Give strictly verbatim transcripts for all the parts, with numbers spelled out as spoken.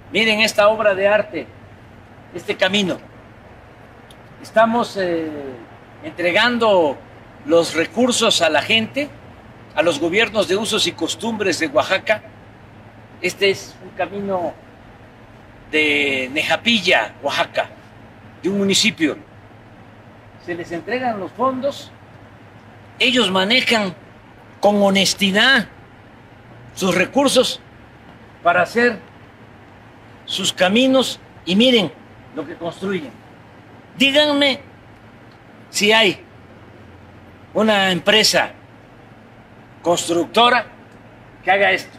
Miren esta obra de arte, este camino. Estamos eh, entregando los recursos a la gente, a los gobiernos de usos y costumbres de Oaxaca. Este es un camino de Nejapilla, Oaxaca, de un municipio. Se les entregan los fondos, ellos manejan con honestidad sus recursos para hacer sus caminos y miren lo que construyen. Díganme si hay una empresa constructora que haga esto,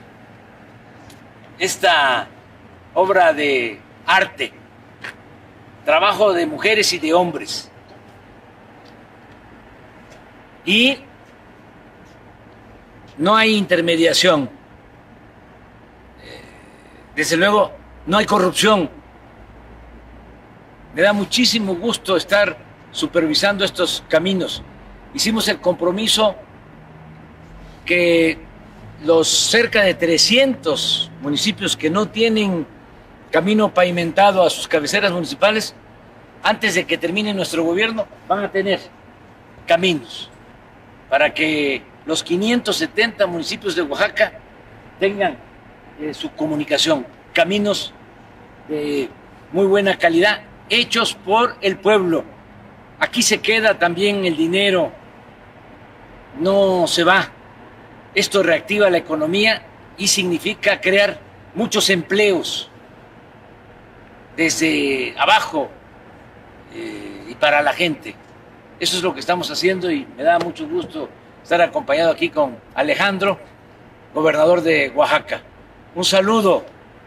esta obra de arte, trabajo de mujeres y de hombres. Y no hay intermediación. Desde luego, no hay corrupción. Me da muchísimo gusto estar supervisando estos caminos. Hicimos el compromiso que los cerca de trescientos municipios que no tienen camino pavimentado a sus cabeceras municipales, antes de que termine nuestro gobierno, van a tener caminos para que los quinientos setenta municipios de Oaxaca tengan eh, su comunicación, caminos de muy buena calidad, hechos por el pueblo. Aquí se queda también el dinero, no se va. Esto reactiva la economía y significa crear muchos empleos desde abajo eh, y para la gente. Eso es lo que estamos haciendo y me da mucho gusto estar acompañado aquí con Alejandro, gobernador de Oaxaca. Un saludo.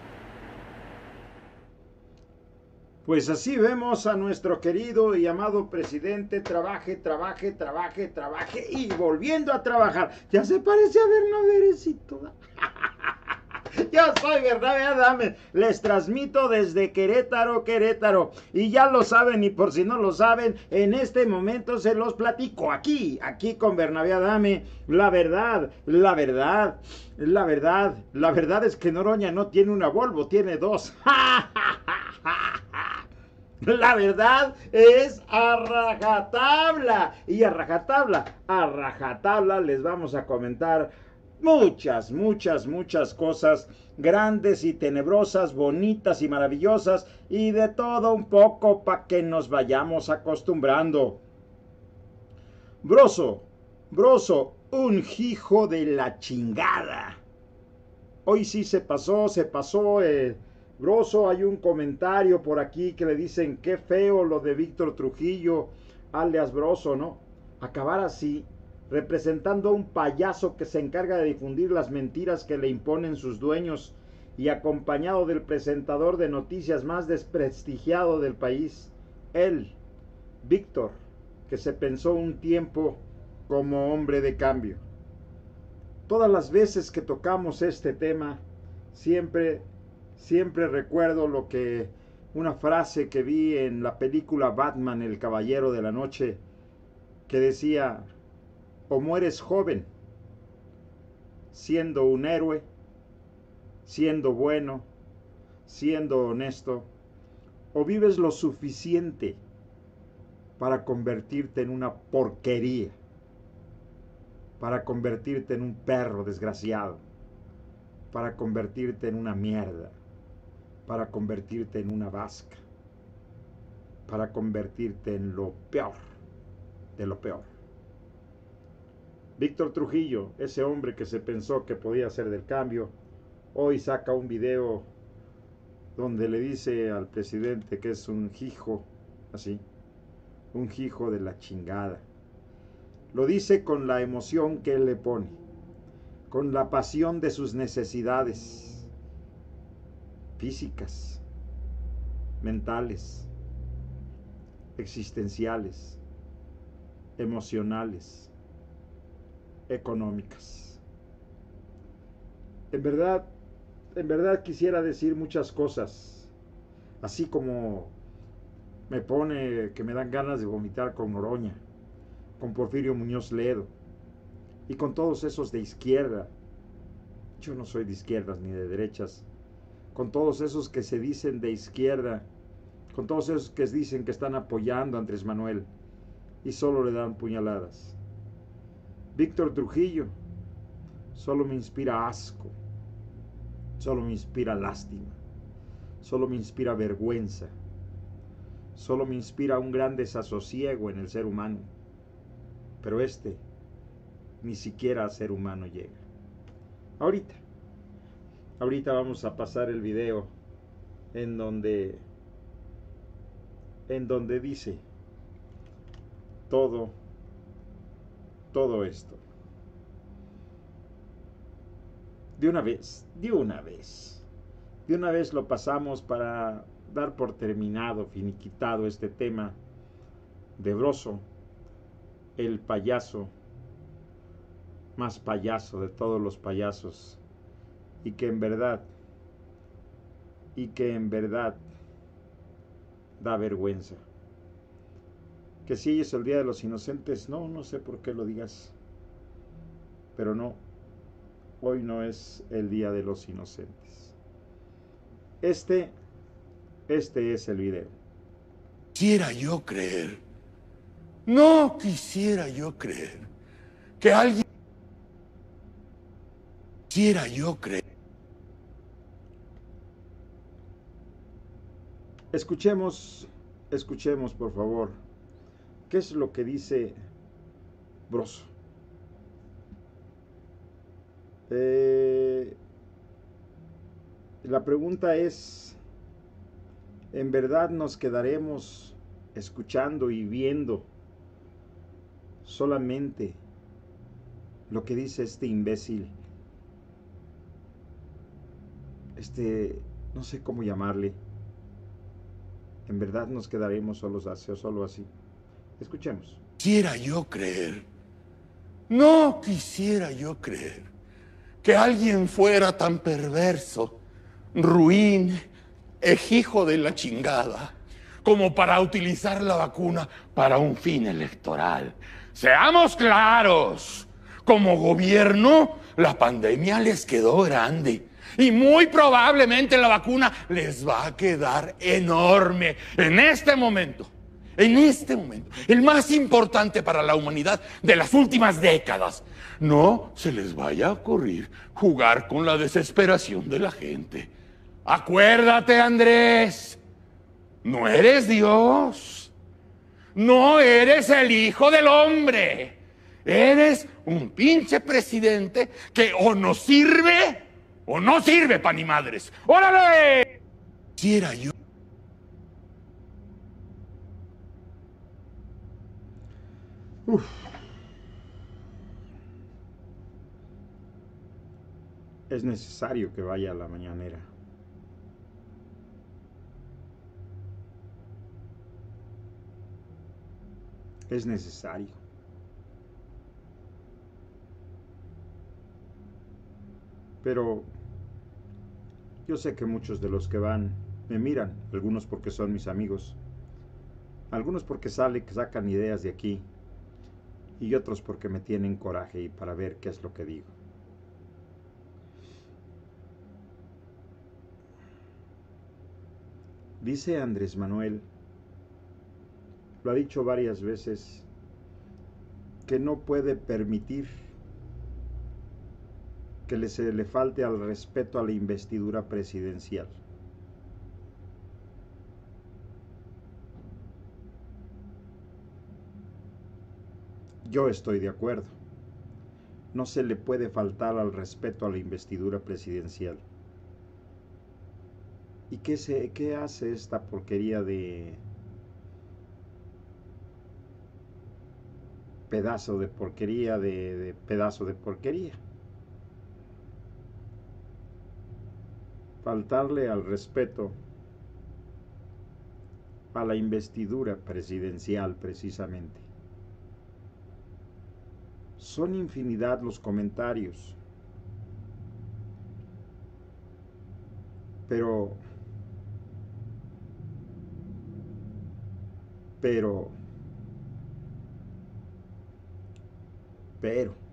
Pues así vemos a nuestro querido y amado presidente, trabaje, trabaje, trabaje, trabaje y volviendo a trabajar. Ya se parece a Bernabérecito. Yo soy Bernabé Adames, les transmito desde Querétaro, Querétaro. Y ya lo saben, y por si no lo saben, en este momento se los platico aquí, aquí con Bernabé Adame. La verdad, la verdad, la verdad, la verdad es que Noroña no tiene una Volvo, tiene dos. La verdad es a rajatabla. Y a rajatabla, a rajatabla les vamos a comentar muchas, muchas, muchas cosas grandes y tenebrosas, bonitas y maravillosas y de todo un poco para que nos vayamos acostumbrando. Broso, Broso, un hijo de la chingada. Hoy sí se pasó, se pasó. Eh, Broso, hay un comentario por aquí que le dicen qué feo lo de Víctor Trujillo, alias Broso, ¿no? Acabar así, representando a un payaso que se encarga de difundir las mentiras que le imponen sus dueños y acompañado del presentador de noticias más desprestigiado del país, él, Víctor, que se pensó un tiempo como hombre de cambio. Todas las veces que tocamos este tema, siempre, siempre recuerdo lo que, una frase que vi en la película Batman, el Caballero de la Noche, que decía, o mueres joven, siendo un héroe, siendo bueno, siendo honesto, o vives lo suficiente para convertirte en una porquería, para convertirte en un perro desgraciado, para convertirte en una mierda, para convertirte en una vasca, para convertirte en lo peor de lo peor. Víctor Trujillo, ese hombre que se pensó que podía hacer del cambio, hoy saca un video donde le dice al presidente que es un hijo, así, un hijo de la chingada. Lo dice con la emoción que él le pone, con la pasión de sus necesidades físicas, mentales, existenciales, emocionales, económicas. En verdad, en verdad quisiera decir muchas cosas, así como me pone que me dan ganas de vomitar con Noroña, con Porfirio Muñoz Ledo y con todos esos de izquierda. Yo no soy de izquierdas ni de derechas, con todos esos que se dicen de izquierda, con todos esos que dicen que están apoyando a Andrés Manuel y solo le dan puñaladas. Víctor Trujillo solo me inspira asco, solo me inspira lástima, solo me inspira vergüenza, solo me inspira un gran desasosiego en el ser humano. Pero este ni siquiera a ser humano llega. Ahorita, ahorita vamos a pasar el video en donde, en donde dice todo, todo esto. De una vez, de una vez, de una vez lo pasamos para dar por terminado, finiquitado este tema de Broso, el payaso más payaso de todos los payasos, y que en verdad, y que en verdad da vergüenza. Que si es el Día de los Inocentes, no, no sé por qué lo digas, pero no, hoy no es el Día de los Inocentes. Este, este es el video. Quisiera yo creer, no quisiera yo creer que alguien quisiera yo creer. Escuchemos, escuchemos por favor, ¿qué es lo que dice Broso? Eh, la pregunta es, ¿en verdad nos quedaremos escuchando y viendo solamente lo que dice este imbécil? Este, no sé cómo llamarle. ¿En verdad nos quedaremos solos así o solo así? Escuchemos. Quisiera yo creer, no quisiera yo creer que alguien fuera tan perverso, ruin, ejijo de la chingada, como para utilizar la vacuna para un fin electoral. Seamos claros, como gobierno, la pandemia les quedó grande. Y muy probablemente la vacuna les va a quedar enorme en este momento. En este momento, el más importante para la humanidad de las últimas décadas. No se les vaya a ocurrir jugar con la desesperación de la gente. Acuérdate, Andrés, no eres Dios. No eres el hijo del hombre. Eres un pinche presidente que o no sirve o no sirve pa' ni madres. ¡Órale! Quisiera yo. Uf. Es necesario que vaya a la mañanera. Es necesario. Pero yo sé que muchos de los que van me miran, algunos porque son mis amigos, algunos porque sale, que sacan ideas de aquí, y otros porque me tienen coraje y para ver qué es lo que digo. Dice Andrés Manuel, lo ha dicho varias veces, que no puede permitir que le, se le falte al respeto a la investidura presidencial. Yo estoy de acuerdo. No se le puede faltar al respeto a la investidura presidencial. ¿Y qué, se, qué hace esta porquería de pedazo de porquería de, de pedazo de porquería? Faltarle al respeto a la investidura presidencial, precisamente. Son infinidad los comentarios, pero, pero, pero,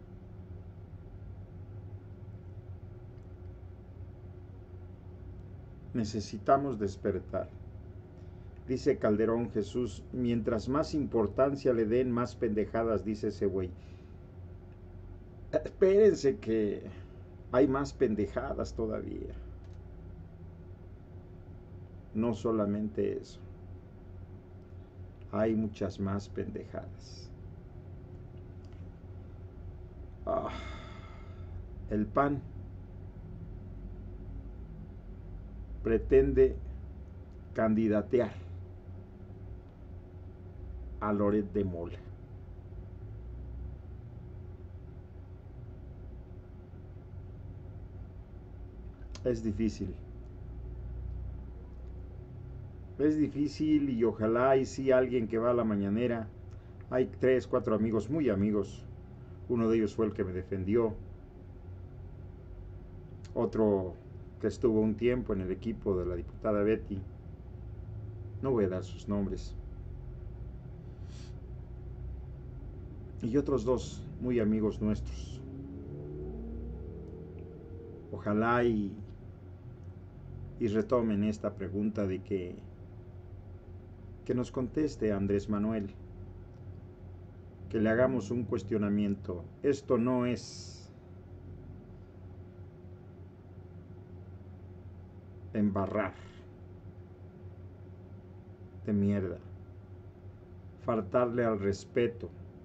Necesitamos despertar. Dice Calderón Jesús, mientras más importancia le den, más pendejadas, dice ese güey. Espérense que hay más pendejadas todavía. No solamente eso. Hay muchas más pendejadas. Ah, el P A N pretende candidatear a Loret de Mola. Es difícil. Es difícil y ojalá y sí alguien que va a la mañanera. Hay tres, cuatro amigos, muy amigos. Uno de ellos fue el que me defendió. Otro que estuvo un tiempo en el equipo de la diputada Betty. No voy a dar sus nombres. Y otros dos muy amigos nuestros. Ojalá y, y retomen esta pregunta de que, que nos conteste Andrés Manuel. Que le hagamos un cuestionamiento. Esto no es embarrar de mierda, faltarle al respeto,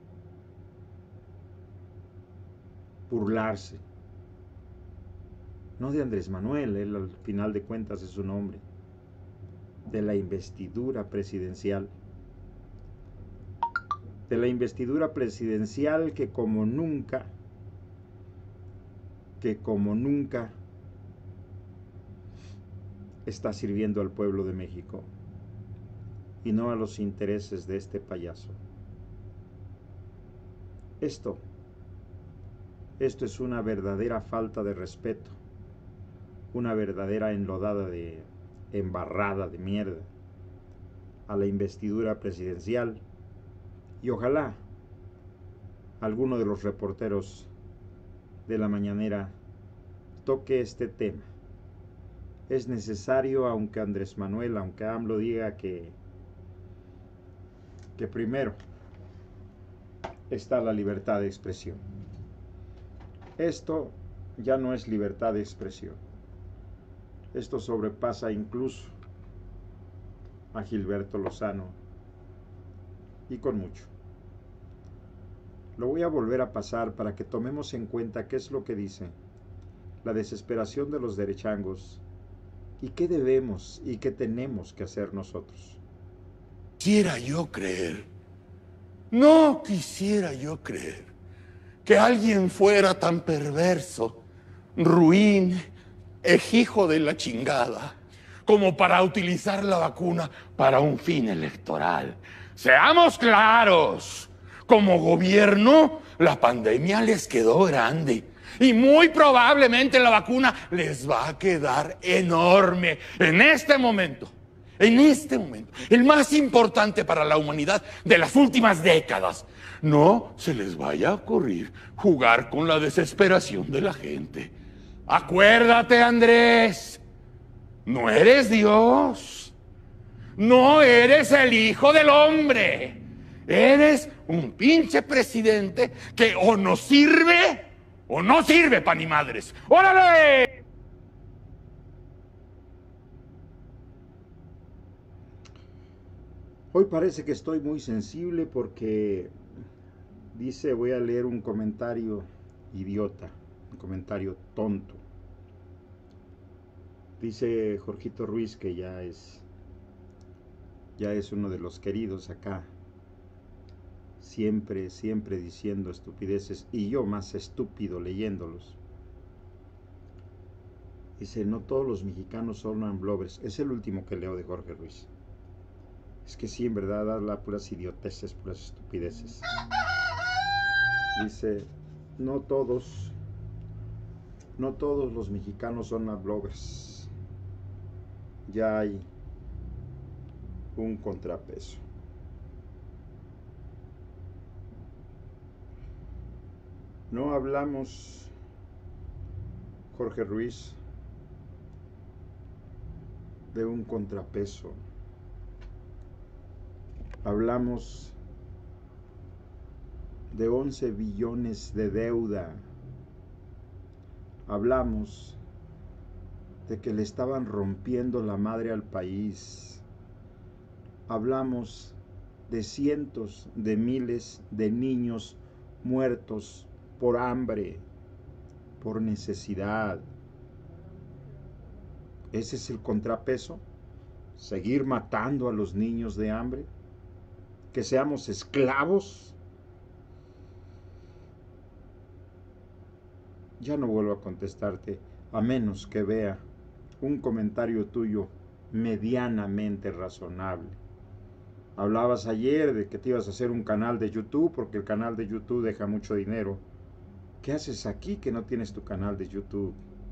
burlarse, no de Andrés Manuel, él al final de cuentas es un hombre, de la investidura presidencial, de la investidura presidencial que como nunca, que como nunca está sirviendo al pueblo de México y no a los intereses de este payaso. Esto, esto es una verdadera falta de respeto, una verdadera enlodada de embarrada de mierda a la investidura presidencial y ojalá alguno de los reporteros de la mañanera toque este tema. Es necesario, aunque Andrés Manuel, aunque AMLO diga que, que primero está la libertad de expresión. Esto ya no es libertad de expresión. Esto sobrepasa incluso a Gilberto Lozano y con mucho. Lo voy a volver a pasar para que tomemos en cuenta qué es lo que dice la desesperación de los derechangos y qué debemos y qué tenemos que hacer nosotros. Quisiera yo creer, no quisiera yo creer que alguien fuera tan perverso, ruin, ejijo de la chingada, como para utilizar la vacuna para un fin electoral. Seamos claros, como gobierno, la pandemia les quedó grande y muy probablemente la vacuna les va a quedar enorme en este momento. En este momento, el más importante para la humanidad de las últimas décadas. No se les vaya a ocurrir jugar con la desesperación de la gente. Acuérdate, Andrés, no eres Dios, no eres el Hijo del Hombre, eres un pinche presidente que o nos sirve o no sirve pa' ni madres. ¡Órale! Hoy parece que estoy muy sensible porque dice, voy a leer un comentario idiota, un comentario tonto. Dice Jorgito Ruiz, que ya es, ya es uno de los queridos acá, siempre, siempre diciendo estupideces, y yo más estúpido leyéndolos. Dice, no todos los mexicanos son unblovers. Es el último que leo de Jorge Ruiz. Es que sí, en verdad, habla puras idioteces, puras estupideces. Dice, no todos, no todos los mexicanos son bloggers. Ya hay un contrapeso. No hablamos, Jorge Ruiz, de un contrapeso. Hablamos de once billones de deuda. Hablamos de que le estaban rompiendo la madre al país. Hablamos de cientos de miles de niños muertos por hambre, por necesidad. ¿Ese es el contrapeso? ¿Seguir matando a los niños de hambre? ¿Que seamos esclavos? Ya no vuelvo a contestarte, a menos que vea un comentario tuyo medianamente razonable. Hablabas ayer de que te ibas a hacer un canal de YouTube, porque el canal de YouTube deja mucho dinero. ¿Qué haces aquí que no tienes tu canal de YouTube?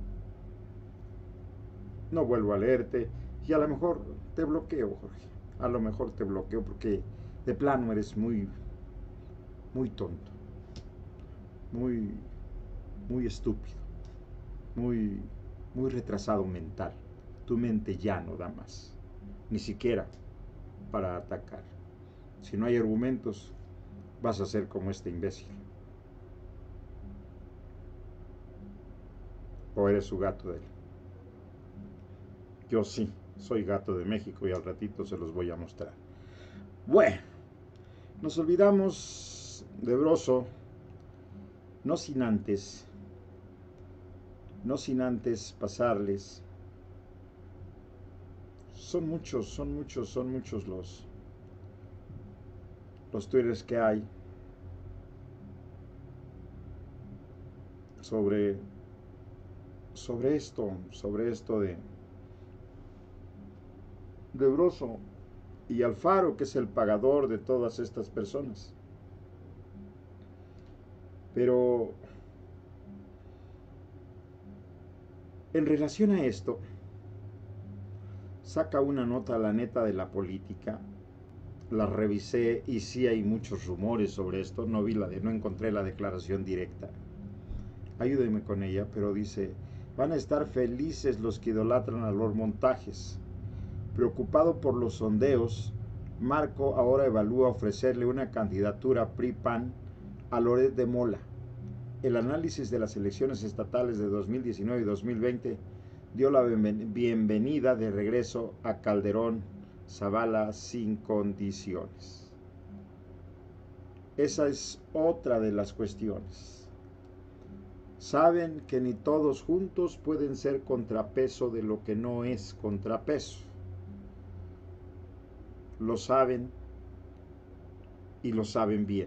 No vuelvo a leerte y a lo mejor te bloqueo, Jorge. A lo mejor te bloqueo porque de plano eres muy, muy tonto, muy, muy estúpido, muy, muy retrasado mental. Tu mente ya no da más, ni siquiera para atacar. Si no hay argumentos, vas a ser como este imbécil. ¿O eres su gato de él? Yo sí, soy gato de México y al ratito se los voy a mostrar. Bueno, nos olvidamos de Broso, no sin antes, no sin antes pasarles. Son muchos, son muchos, son muchos los, los twitters que hay sobre, sobre esto, sobre esto de de Broso y Alfaro, que es el pagador de todas estas personas. Pero en relación a esto, saca una nota La Neta de la Política. La revisé y sí hay muchos rumores sobre esto. No vi la de, no encontré la declaración directa. Ayúdenme con ella, pero dice: van a estar felices los que idolatran a los montajes. Preocupado por los sondeos, Marco ahora evalúa ofrecerle una candidatura P R I-P A N a Loret de Mola. El análisis de las elecciones estatales de dos mil diecinueve y dos mil veinte dio la bienvenida de regreso a Calderón Zavala sin condiciones. Esa es otra de las cuestiones. Saben que ni todos juntos pueden ser contrapeso de lo que no es contrapeso. Lo saben y lo saben bien.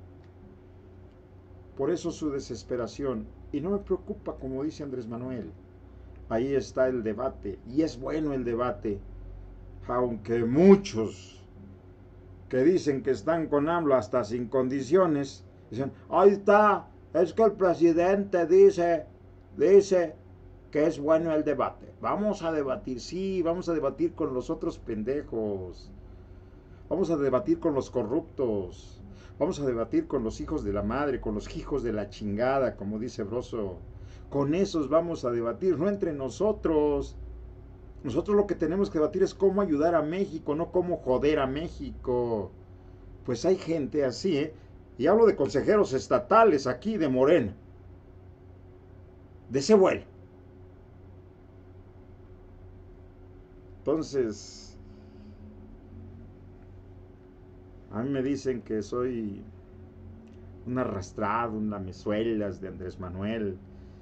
Por eso su desesperación, y no me preocupa, como dice Andrés Manuel. Ahí está el debate, y es bueno el debate, aunque muchos que dicen que están con AMLO hasta sin condiciones, dicen: ahí está, es que el presidente dice, dice que es bueno el debate. Vamos a debatir, sí, vamos a debatir con los otros pendejos. Vamos a debatir con los corruptos. Vamos a debatir con los hijos de la madre, con los hijos de la chingada, como dice Broso. Con esos vamos a debatir, no entre nosotros. Nosotros lo que tenemos que debatir es cómo ayudar a México, no cómo joder a México. Pues hay gente así, ¿eh? Y hablo de consejeros estatales aquí de Morena. De ese vuelo. Entonces, a mí me dicen que soy un arrastrado, un lamezuelas de Andrés Manuel.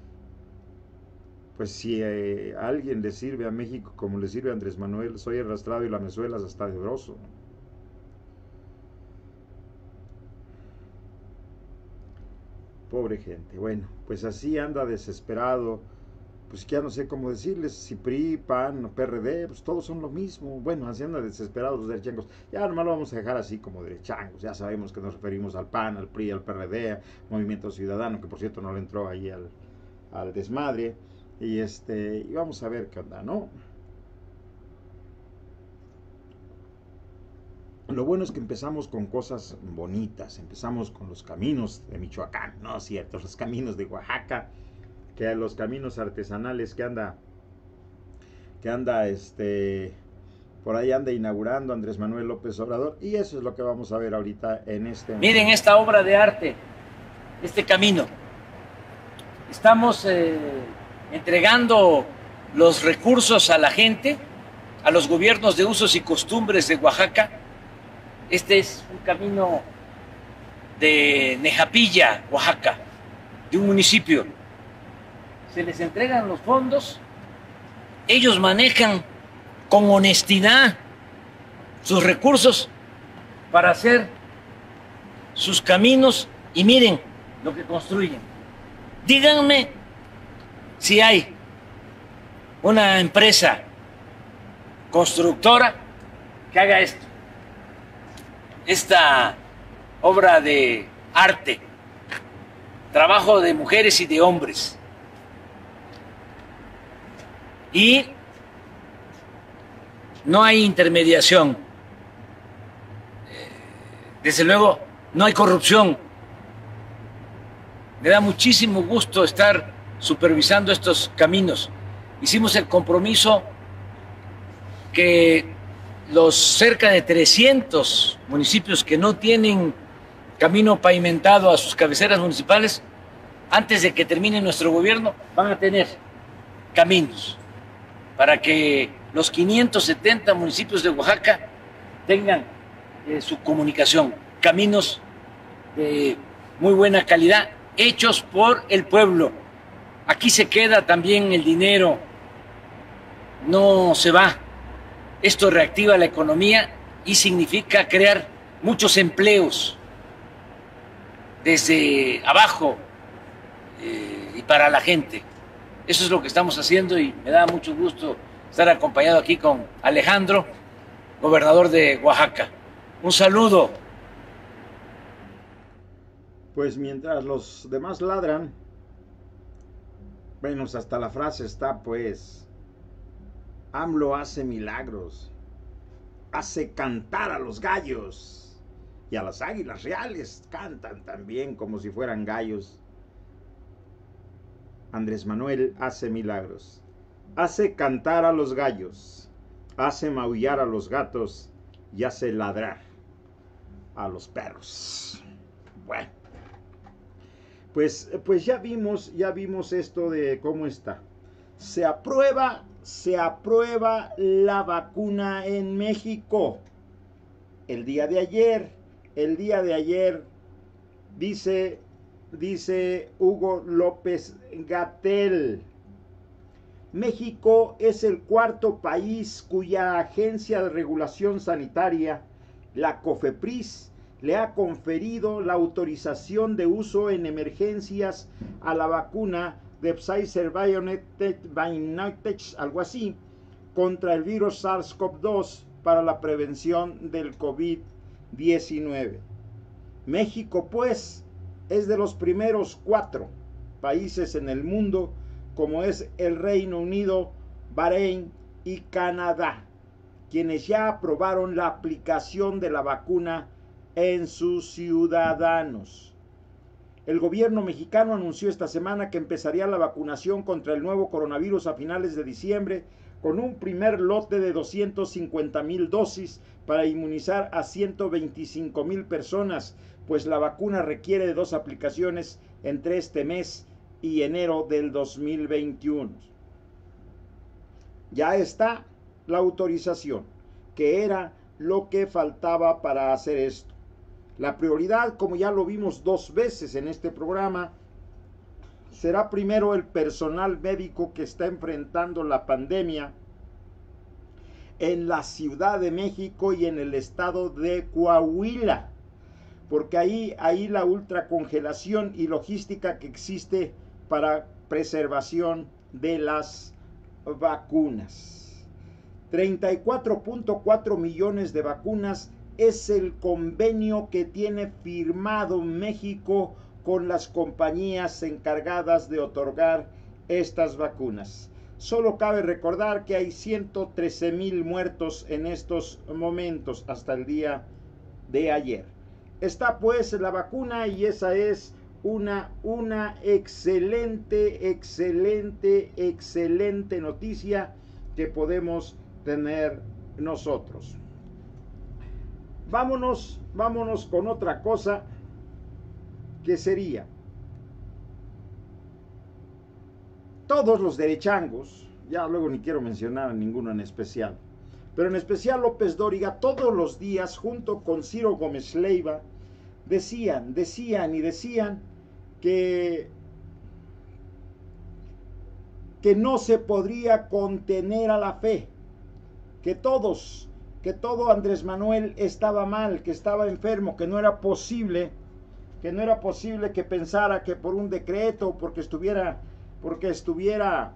Pues si eh, a alguien le sirve a México como le sirve a Andrés Manuel, soy arrastrado y lamezuelas hasta de Broso. Pobre gente. Bueno, pues así anda desesperado. Pues ya no sé cómo decirles, si P R I, P A N o P R D, pues todos son lo mismo. Bueno, así andan desesperados los derechangos. Ya nomás lo vamos a dejar así como derechangos. Ya sabemos que nos referimos al P A N, al P R I, al P R D, Movimiento Ciudadano, que por cierto no le entró ahí al, al desmadre. Y este, y vamos a ver qué onda, ¿no? Lo bueno es que empezamos con cosas bonitas. Empezamos con los caminos de Michoacán, ¿no es cierto? Los caminos de Oaxaca, que a los caminos artesanales que anda que anda este por ahí anda inaugurando Andrés Manuel López Obrador, y eso es lo que vamos a ver ahorita en este momento. Miren esta obra de arte, este camino. Estamos eh, entregando los recursos a la gente, a los gobiernos de usos y costumbres de Oaxaca. Este es un camino de Nejapilla, Oaxaca, de un municipio. Se les entregan los fondos, ellos manejan con honestidad sus recursos para hacer sus caminos, y miren lo que construyen. Díganme si hay una empresa constructora que haga esto, esta obra de arte, trabajo de mujeres y de hombres. Y no hay intermediación, desde luego no hay corrupción. Me da muchísimo gusto estar supervisando estos caminos. Hicimos el compromiso que los cerca de trescientos municipios que no tienen camino pavimentado a sus cabeceras municipales, antes de que termine nuestro gobierno, van a tener caminos para que los quinientos setenta municipios de Oaxaca tengan eh, su comunicación, caminos de muy buena calidad, hechos por el pueblo. Aquí se queda también el dinero, no se va. Esto reactiva la economía y significa crear muchos empleos desde abajo eh, y para la gente. Eso es lo que estamos haciendo, y me da mucho gusto estar acompañado aquí con Alejandro, gobernador de Oaxaca. Un saludo. Pues mientras los demás ladran, bueno, hasta la frase está, pues, AMLO hace milagros, hace cantar a los gallos, y a las águilas reales cantan también como si fueran gallos. Andrés Manuel hace milagros, hace cantar a los gallos, hace maullar a los gatos y hace ladrar a los perros. Bueno, pues, pues ya vimos, ya vimos esto de cómo está. Se aprueba, se aprueba la vacuna en México. El día de ayer, el día de ayer, dice... Dice Hugo López Gatell, México es el cuarto país cuya agencia de regulación sanitaria, la COFEPRIS, le ha conferido la autorización de uso en emergencias a la vacuna de Pfizer-BioNTech, algo así, contra el virus SARS CoV dos para la prevención del COVID diecinueve. México, pues, es de los primeros cuatro países en el mundo, como es el Reino Unido, Bahrein y Canadá, quienes ya aprobaron la aplicación de la vacuna en sus ciudadanos. El gobierno mexicano anunció esta semana que empezaría la vacunación contra el nuevo coronavirus a finales de diciembre, con un primer lote de doscientas cincuenta mil dosis para inmunizar a ciento veinticinco mil personas, pues la vacuna requiere de dos aplicaciones entre este mes y enero del dos mil veintiuno. Ya está la autorización, que era lo que faltaba para hacer esto. La prioridad, como ya lo vimos dos veces en este programa, será primero el personal médico que está enfrentando la pandemia en la Ciudad de México y en el estado de Coahuila, porque ahí, ahí la ultracongelación y logística que existe para preservación de las vacunas. treinta y cuatro punto cuatro millones de vacunas es el convenio que tiene firmado México con las compañías encargadas de otorgar estas vacunas. Solo cabe recordar que hay ciento trece mil muertos en estos momentos hasta el día de ayer. Está pues la vacuna, y esa es una, una excelente, excelente, excelente noticia que podemos tener nosotros. Vámonos, vámonos con otra cosa que sería todos los derechangos, ya luego ni quiero mencionar a ninguno en especial, pero en especial López Dóriga, todos los días junto con Ciro Gómez Leiva decían, decían y decían que que no se podría contener a la fe, que todos, que todo Andrés Manuel estaba mal, que estaba enfermo, que no era posible, que no era posible que pensara que por un decreto, porque estuviera, porque estuviera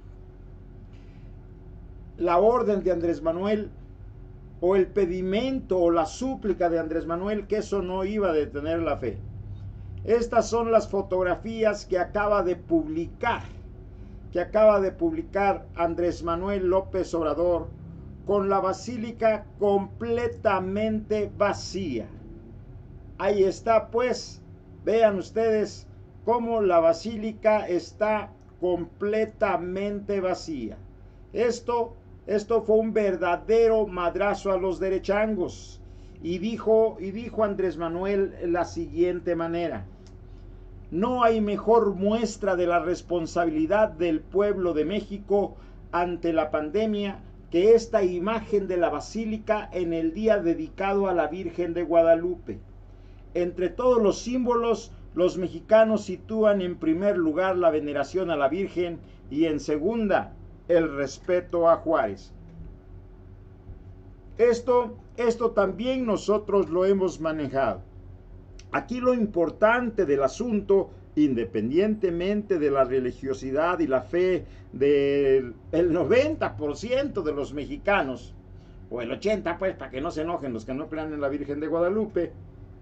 la orden de Andrés Manuel, o el pedimento, o la súplica de Andrés Manuel, que eso no iba a detener la fe. Estas son las fotografías que acaba de publicar, que acaba de publicar Andrés Manuel López Obrador, con la basílica completamente vacía. Ahí está, pues, vean ustedes cómo la basílica está completamente vacía. Esto, esto fue un verdadero madrazo a los derechangos. Y dijo, y dijo Andrés Manuel la siguiente manera: no hay mejor muestra de la responsabilidad del pueblo de México ante la pandemia que esta imagen de la basílica en el día dedicado a la Virgen de Guadalupe. Entre todos los símbolos, los mexicanos sitúan en primer lugar la veneración a la Virgen y en segunda, el respeto a Juárez. Esto, esto también nosotros lo hemos manejado. Aquí lo importante del asunto, independientemente de la religiosidad y la fe del noventa por ciento de los mexicanos, o el ochenta por ciento, pues, para que no se enojen los que no crean en la Virgen de Guadalupe,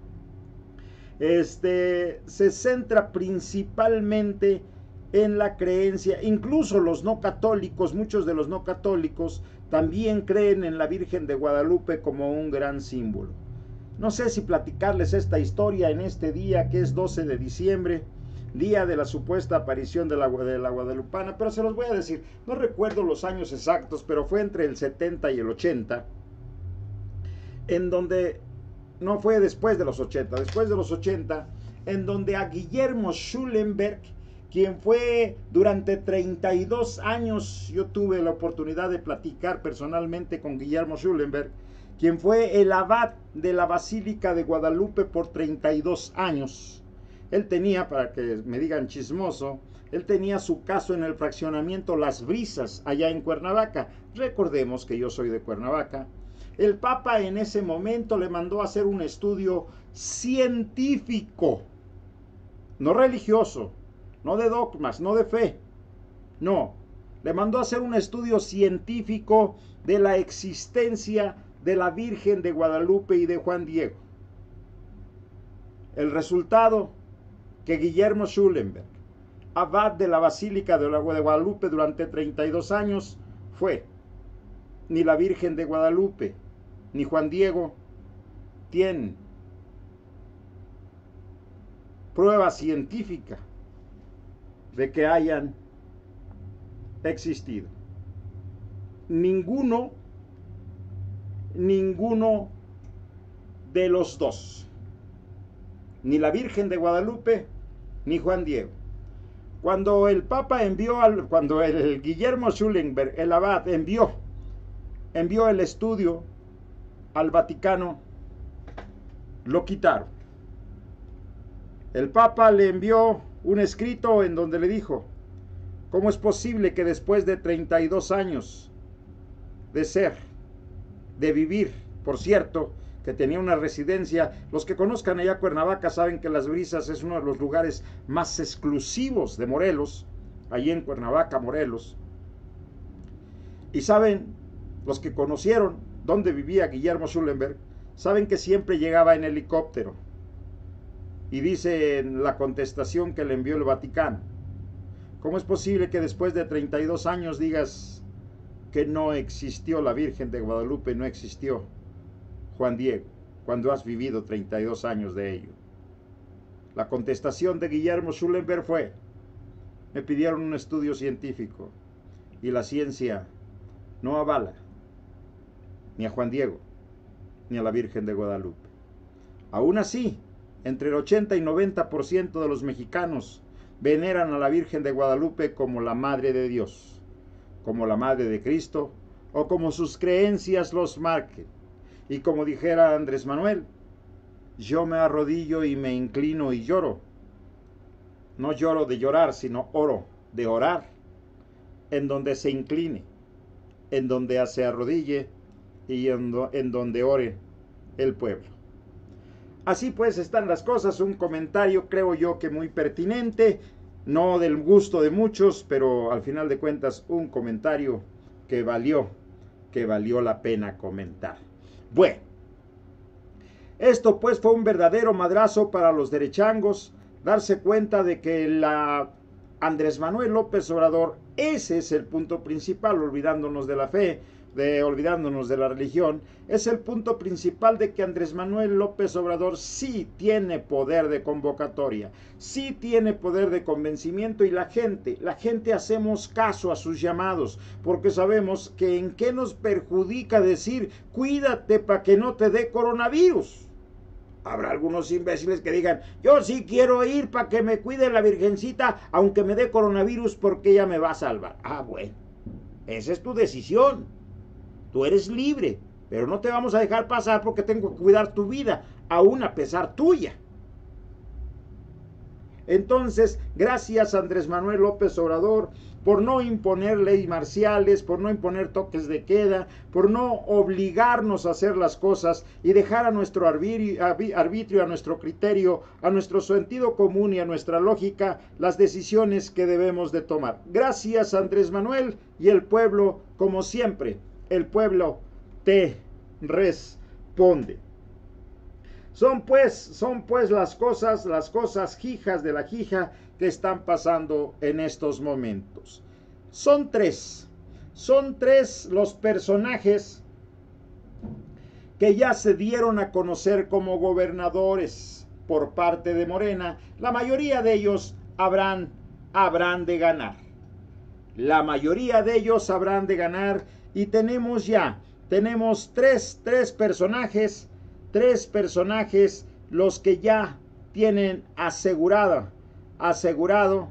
este, se centra principalmente en la creencia. Incluso los no católicos, muchos de los no católicos, también creen en la Virgen de Guadalupe como un gran símbolo. No sé si platicarles esta historia en este día que es doce de diciembre, día de la supuesta aparición de la, de la guadalupana, pero se los voy a decir. No recuerdo los años exactos, pero fue entre el setenta y el ochenta, en donde, no fue después de los ochenta, después de los ochenta, en donde a Guillermo Schulenberg, quien fue durante treinta y dos años, yo tuve la oportunidad de platicar personalmente con Guillermo Schulenberg, quien fue el abad de la Basílica de Guadalupe por treinta y dos años. Él tenía, para que me digan chismoso, él tenía su caso en el fraccionamiento Las Brisas, allá en Cuernavaca. Recordemos que yo soy de Cuernavaca. El Papa en ese momento le mandó a hacer un estudio científico, no religioso, no de dogmas, no de fe, no. Le mandó a hacer un estudio científico de la existencia de la Virgen de Guadalupe y de Juan Diego. El resultado, que Guillermo Schulenberg, abad de la Basílica de Guadalupe durante treinta y dos años, fue: ni la Virgen de Guadalupe ni Juan Diego tienen prueba científica de que hayan existido. Ninguno Ninguno de los dos, ni la Virgen de Guadalupe ni Juan Diego. Cuando el Papa envió, al, cuando el Guillermo Schulenberg, el abad, envió, envió el estudio al Vaticano, lo quitaron. El Papa le envió un escrito en donde le dijo: ¿cómo es posible que después de treinta y dos años de ser, de vivir, por cierto, que tenía una residencia? Los que conozcan allá Cuernavaca saben que Las Brisas es uno de los lugares más exclusivos de Morelos, allí en Cuernavaca, Morelos. Y saben, los que conocieron dónde vivía Guillermo Schulenberg, saben que siempre llegaba en helicóptero. Y dice en la contestación que le envió el Vaticano: ¿cómo es posible que después de treinta y dos años digas que no existió la Virgen de Guadalupe, no existió Juan Diego, cuando has vivido treinta y dos años de ello? La contestación de Guillermo Schulenberg fue: me pidieron un estudio científico y la ciencia no avala ni a Juan Diego ni a la Virgen de Guadalupe. Aún así, entre el ochenta y noventa por ciento de los mexicanos veneran a la Virgen de Guadalupe como la Madre de Dios, como la Madre de Cristo, o como sus creencias los marquen. Y como dijera Andrés Manuel, yo me arrodillo y me inclino y lloro. No lloro de llorar, sino oro, de orar, en donde se incline, en donde se arrodille y en, do, en donde ore el pueblo. Así pues están las cosas, un comentario creo yo que muy pertinente, no del gusto de muchos, pero al final de cuentas un comentario que valió, que valió la pena comentar. Bueno, esto pues fue un verdadero madrazo para los derechangos, darse cuenta de que la Andrés Manuel López Obrador, ese es el punto principal, olvidándonos de la fe, de olvidándonos de la religión, es el punto principal de que Andrés Manuel López Obrador sí tiene poder de convocatoria, sí tiene poder de convencimiento, y la gente, la gente hacemos caso a sus llamados, porque sabemos que en qué nos perjudica decir, cuídate para que no te dé coronavirus. Habrá algunos imbéciles que digan, yo sí quiero ir para que me cuide la Virgencita, aunque me dé coronavirus, porque ella me va a salvar. Ah, bueno, esa es tu decisión. Tú eres libre, pero no te vamos a dejar pasar porque tengo que cuidar tu vida, aún a pesar tuya. Entonces, gracias a Andrés Manuel López Obrador por no imponer leyes marciales, por no imponer toques de queda, por no obligarnos a hacer las cosas y dejar a nuestro arbitrio, a nuestro criterio, a nuestro sentido común y a nuestra lógica las decisiones que debemos de tomar. Gracias a Andrés Manuel, y el pueblo, como siempre, el pueblo te responde. Son pues, son pues las cosas, las cosas jijas de la jija que están pasando en estos momentos. Son tres, son tres los personajes que ya se dieron a conocer como gobernadores por parte de Morena. La mayoría de ellos habrán, habrán de ganar. La mayoría de ellos habrán de ganar, y tenemos ya, tenemos tres, tres personajes, tres personajes los que ya tienen asegurada, asegurado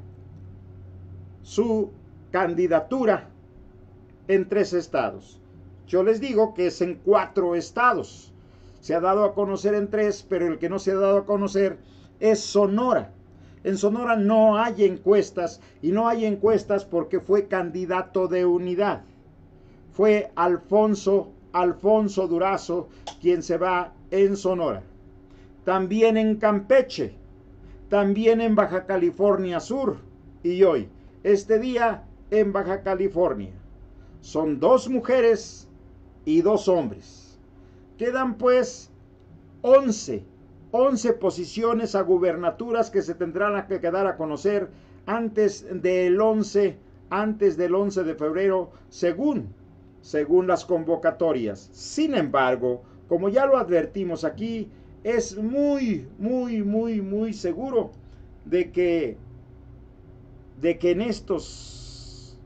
su candidatura en tres estados. Yo les digo que es en cuatro estados. Se ha dado a conocer en tres, pero el que no se ha dado a conocer es Sonora. En Sonora no hay encuestas, y no hay encuestas porque fue candidato de unidad. Fue Alfonso, Alfonso Durazo quien se va en Sonora. También en Campeche, también en Baja California Sur, y hoy, este día, en Baja California. Son dos mujeres y dos hombres. Quedan pues once, once posiciones a gubernaturas que se tendrán que quedar a conocer antes del once, antes del once de febrero, según, según las convocatorias. Sin embargo, como ya lo advertimos aquí, es muy, muy, muy, muy seguro de que, de que en estos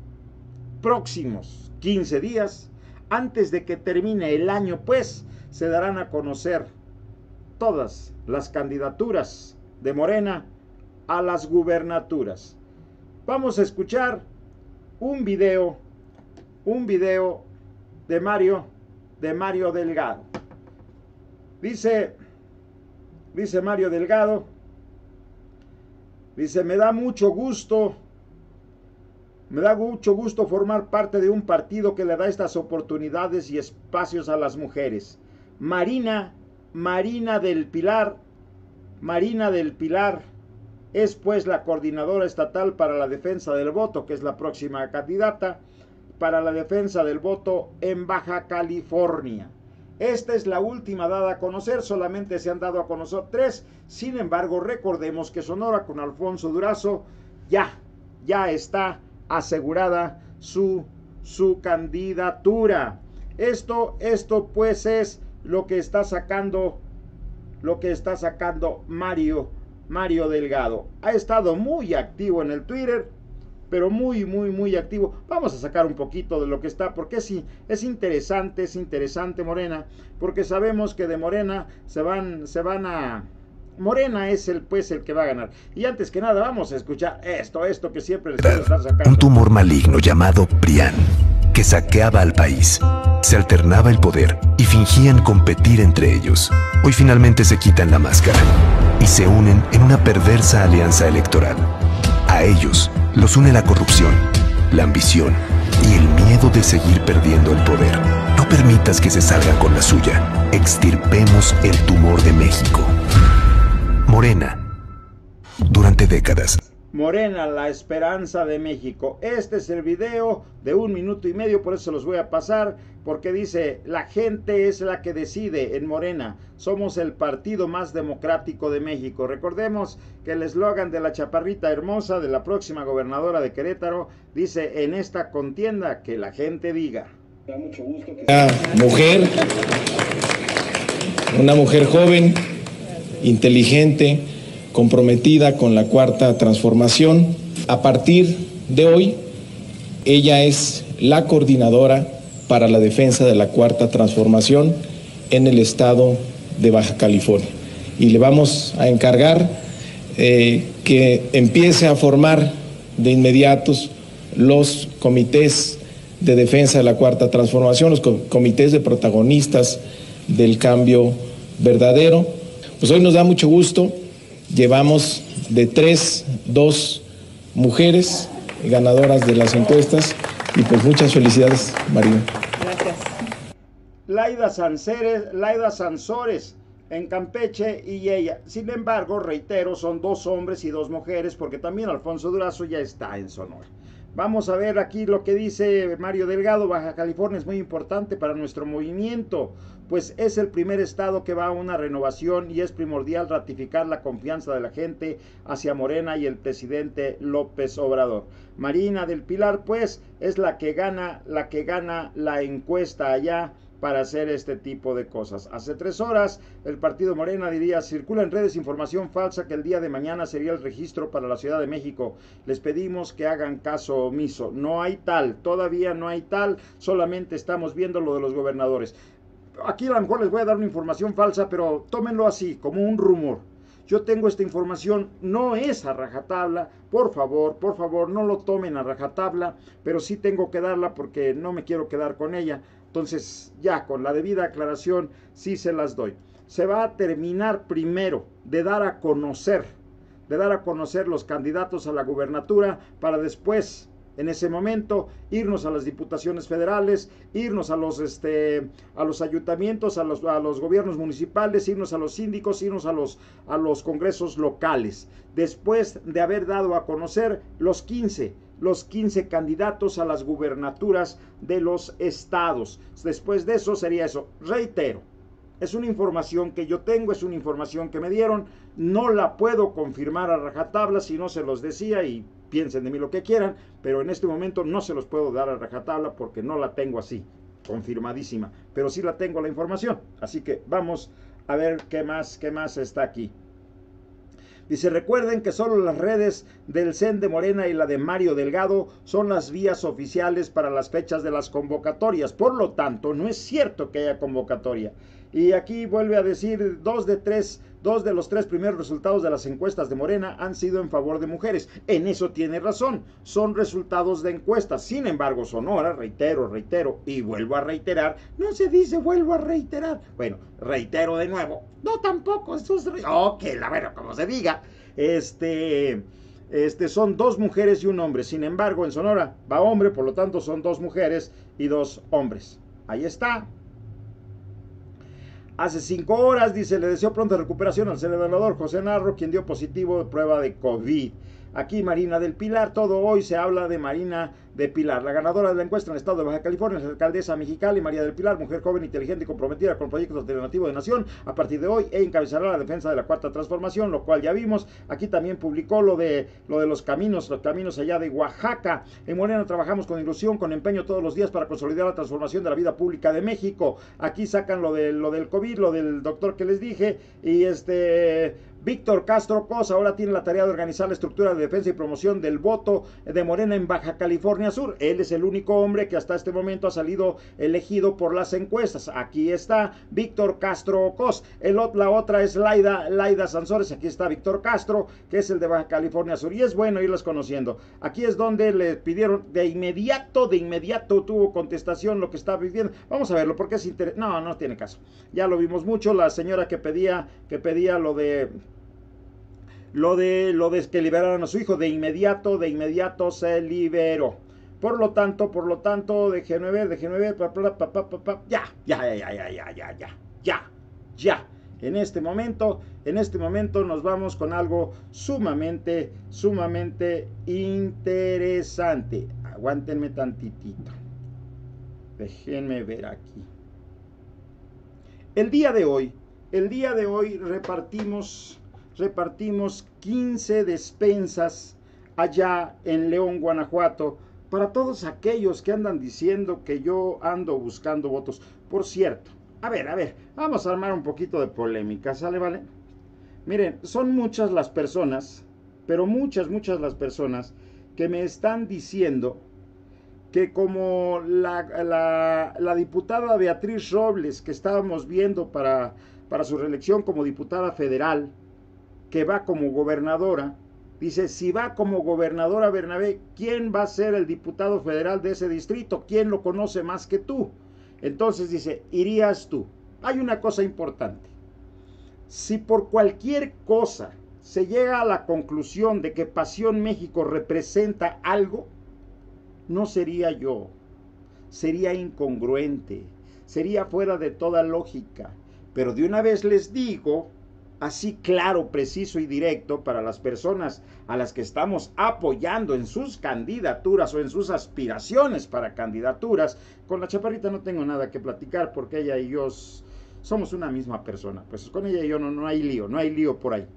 próximos quince días, antes de que termine el año, pues, se darán a conocer todas las candidaturas de Morena a las gubernaturas. Vamos a escuchar un video, un video de Mario, de Mario Delgado. Dice, dice Mario Delgado, dice, me da mucho gusto, me da mucho gusto formar parte de un partido que le da estas oportunidades y espacios a las mujeres. Marina, Marina del Pilar, Marina del Pilar es pues la coordinadora estatal para la defensa del voto, que es la próxima candidata para la defensa del voto en Baja California. Esta es la última dada a conocer, solamente se han dado a conocer tres. Sin embargo, recordemos que Sonora con Alfonso Durazo ya, ya está asegurada su, su candidatura. Esto, esto pues es lo que está sacando, lo que está sacando Mario, Mario Delgado. Ha estado muy activo en el Twitter, pero muy, muy, muy activo. Vamos a sacar un poquito de lo que está, porque sí, es interesante, es interesante Morena, porque sabemos que de Morena se van, se van a... Morena es el pues el que va a ganar. Y antes que nada vamos a escuchar esto, esto que siempre les quiero estar sacando. Un tumor maligno llamado Prián, que saqueaba al país. Se alternaba el poder y fingían competir entre ellos. Hoy finalmente se quitan la máscara y se unen en una perversa alianza electoral. A ellos los une la corrupción, la ambición y el miedo de seguir perdiendo el poder. No permitas que se salgan con la suya. Extirpemos el tumor de México. Morena. Durante décadas. Morena, la esperanza de México. Este es el video de un minuto y medio, por eso se los voy a pasar, porque dice, la gente es la que decide en Morena. Somos el partido más democrático de México. Recordemos que el eslogan de la chaparrita hermosa, de la próxima gobernadora de Querétaro, dice, en esta contienda, que la gente diga. Una mujer, una mujer joven, inteligente, comprometida con la cuarta transformación. A partir de hoy, ella es la coordinadora para la defensa de la cuarta transformación en el estado de Baja California. Y le vamos a encargar eh, que empiece a formar de inmediatos los comités de defensa de la cuarta transformación, los comités de protagonistas del cambio verdadero. Pues hoy nos da mucho gusto. Llevamos de tres, dos mujeres ganadoras de las encuestas y pues muchas felicidades, Marina. Gracias. Laida Sansores, Laida Sansores en Campeche y ella. Sin embargo, reitero, son dos hombres y dos mujeres porque también Alfonso Durazo ya está en Sonora. Vamos a ver aquí lo que dice Mario Delgado. Baja California es muy importante para nuestro movimiento, pues es el primer estado que va a una renovación y es primordial ratificar la confianza de la gente hacia Morena y el presidente López Obrador. Marina del Pilar, pues, es la que gana, la que gana la encuesta allá para hacer este tipo de cosas. Hace tres horas, el partido Morena diría, circula en redes información falsa que el día de mañana sería el registro para la Ciudad de México. Les pedimos que hagan caso omiso. No hay tal, todavía no hay tal, solamente estamos viendo lo de los gobernadores. Aquí a lo mejor les voy a dar una información falsa, pero tómenlo así, como un rumor. Yo tengo esta información, no es a rajatabla, por favor, por favor, no lo tomen a rajatabla, pero sí tengo que darla porque no me quiero quedar con ella. Entonces, ya, con la debida aclaración, sí se las doy. Se va a terminar primero de dar a conocer, de dar a conocer los candidatos a la gubernatura para después, en ese momento, irnos a las diputaciones federales, irnos a los, este, a los ayuntamientos, a los, a los gobiernos municipales, irnos a los síndicos, irnos a los, a los congresos locales. Después de haber dado a conocer los quince, los quince candidatos a las gubernaturas de los estados. Después de eso sería eso. Reitero, es una información que yo tengo, es una información que me dieron, no la puedo confirmar a rajatabla, si no se los decía y piensen de mí lo que quieran, pero en este momento no se los puedo dar a rajatabla porque no la tengo así, confirmadísima, pero sí la tengo la información, así que vamos a ver qué más, qué más está aquí. Dice, recuerden que solo las redes del C E N de Morena y la de Mario Delgado son las vías oficiales para las fechas de las convocatorias. Por lo tanto, no es cierto que haya convocatoria. Y aquí vuelve a decir, dos de tres, dos de los tres primeros resultados de las encuestas de Morena han sido en favor de mujeres. En eso tiene razón, son resultados de encuestas. Sin embargo, Sonora, reitero, reitero y vuelvo a reiterar, no se dice vuelvo a reiterar. Bueno, reitero de nuevo, no tampoco, eso es... Ok, la bueno, como se diga, este... Este, son dos mujeres y un hombre. Sin embargo, en Sonora va hombre, por lo tanto son dos mujeres y dos hombres. Ahí está. Hace cinco horas, dice, le deseo pronta recuperación al senador José Narro, quien dio positivo de prueba de COVID. Aquí Marina del Pilar, todo hoy se habla de Marina de Pilar. La ganadora de la encuesta en el estado de Baja California es la alcaldesa Mexicali, María del Pilar, mujer joven, inteligente y comprometida con proyectos alternativos de nación. A partir de hoy, ella encabezará la defensa de la cuarta transformación, lo cual ya vimos. Aquí también publicó lo de, lo de los caminos, los caminos allá de Oaxaca. En Morena trabajamos con ilusión, con empeño todos los días para consolidar la transformación de la vida pública de México. Aquí sacan lo, de, lo del COVID, lo del doctor que les dije, y este... Víctor Castro Cos ahora tiene la tarea de organizar la estructura de defensa y promoción del voto de Morena en Baja California Sur. Él es el único hombre que hasta este momento ha salido elegido por las encuestas. Aquí está Víctor Castro Cos. El, la otra es Laida, Laida Sansores. Aquí está Víctor Castro, que es el de Baja California Sur. Y es bueno irlas conociendo. Aquí es donde le pidieron de inmediato, de inmediato tuvo contestación lo que está viviendo. Vamos a verlo porque es interesante. No, no tiene caso. Ya lo vimos mucho. La señora que pedía, que pedía lo de... Lo de, lo de que liberaran a su hijo, de inmediato, de inmediato se liberó. Por lo tanto, por lo tanto, déjenme ver, déjenme ver, pa, pa, pa, pa, pa, pa, ya, ya, ya, ya, ya, ya, ya, ya, ya. En este momento, en este momento nos vamos con algo sumamente, sumamente interesante. Aguántenme tantitito. Déjenme ver aquí. El día de hoy, el día de hoy repartimos... repartimos quince despensas allá en León, Guanajuato, para todos aquellos que andan diciendo que yo ando buscando votos. Por cierto, a ver, a ver, vamos a armar un poquito de polémica, ¿sale, vale? Miren, son muchas las personas, pero muchas, muchas las personas que me están diciendo que como la, la, la diputada Beatriz Robles, que estábamos viendo para, para su reelección como diputada federal, que va como gobernadora, dice, si va como gobernadora Bernabé, ¿quién va a ser el diputado federal de ese distrito? ¿Quién lo conoce más que tú? Entonces dice, irías tú. Hay una cosa importante. Si por cualquier cosa se llega a la conclusión de que Pasión México representa algo, no sería yo. Sería incongruente. Sería fuera de toda lógica. Pero de una vez les digo... así claro, preciso y directo para las personas a las que estamos apoyando en sus candidaturas o en sus aspiraciones para candidaturas. Con la chaparrita no tengo nada que platicar porque ella y yo somos una misma persona. Pues con ella y yo no, no hay lío, no hay lío por ahí.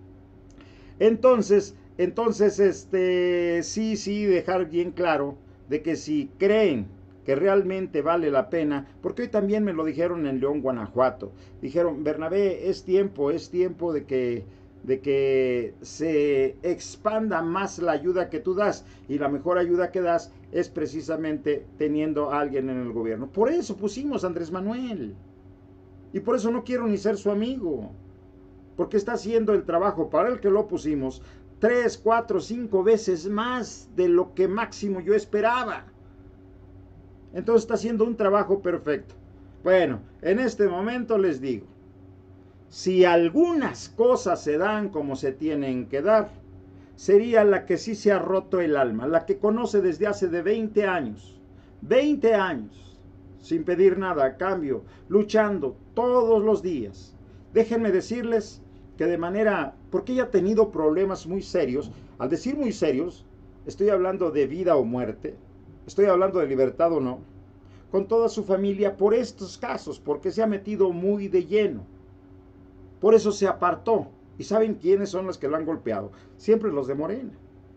Entonces, entonces, este, sí, sí, dejar bien claro de que si creen que realmente vale la pena, porque hoy también me lo dijeron en León, Guanajuato, dijeron, Bernabé, es tiempo, es tiempo de que, de que se expanda más la ayuda que tú das, y la mejor ayuda que das es precisamente teniendo a alguien en el gobierno. Por eso pusimos a Andrés Manuel, y por eso no quiero ni ser su amigo, porque está haciendo el trabajo para el que lo pusimos, tres, cuatro, cinco veces más de lo que máximo yo esperaba. Entonces está haciendo un trabajo perfecto. Bueno, en este momento les digo, si algunas cosas se dan como se tienen que dar, sería la que sí se ha roto el alma, la que conoce desde hace de veinte años, veinte años, sin pedir nada a cambio, luchando todos los días. Déjenme decirles que de manera, porque ella ha tenido problemas muy serios, al decir muy serios, estoy hablando de vida o muerte, estoy hablando de libertad o no, con toda su familia por estos casos, porque se ha metido muy de lleno. Por eso se apartó. ¿Y saben quiénes son los que lo han golpeado? Siempre los de Morena.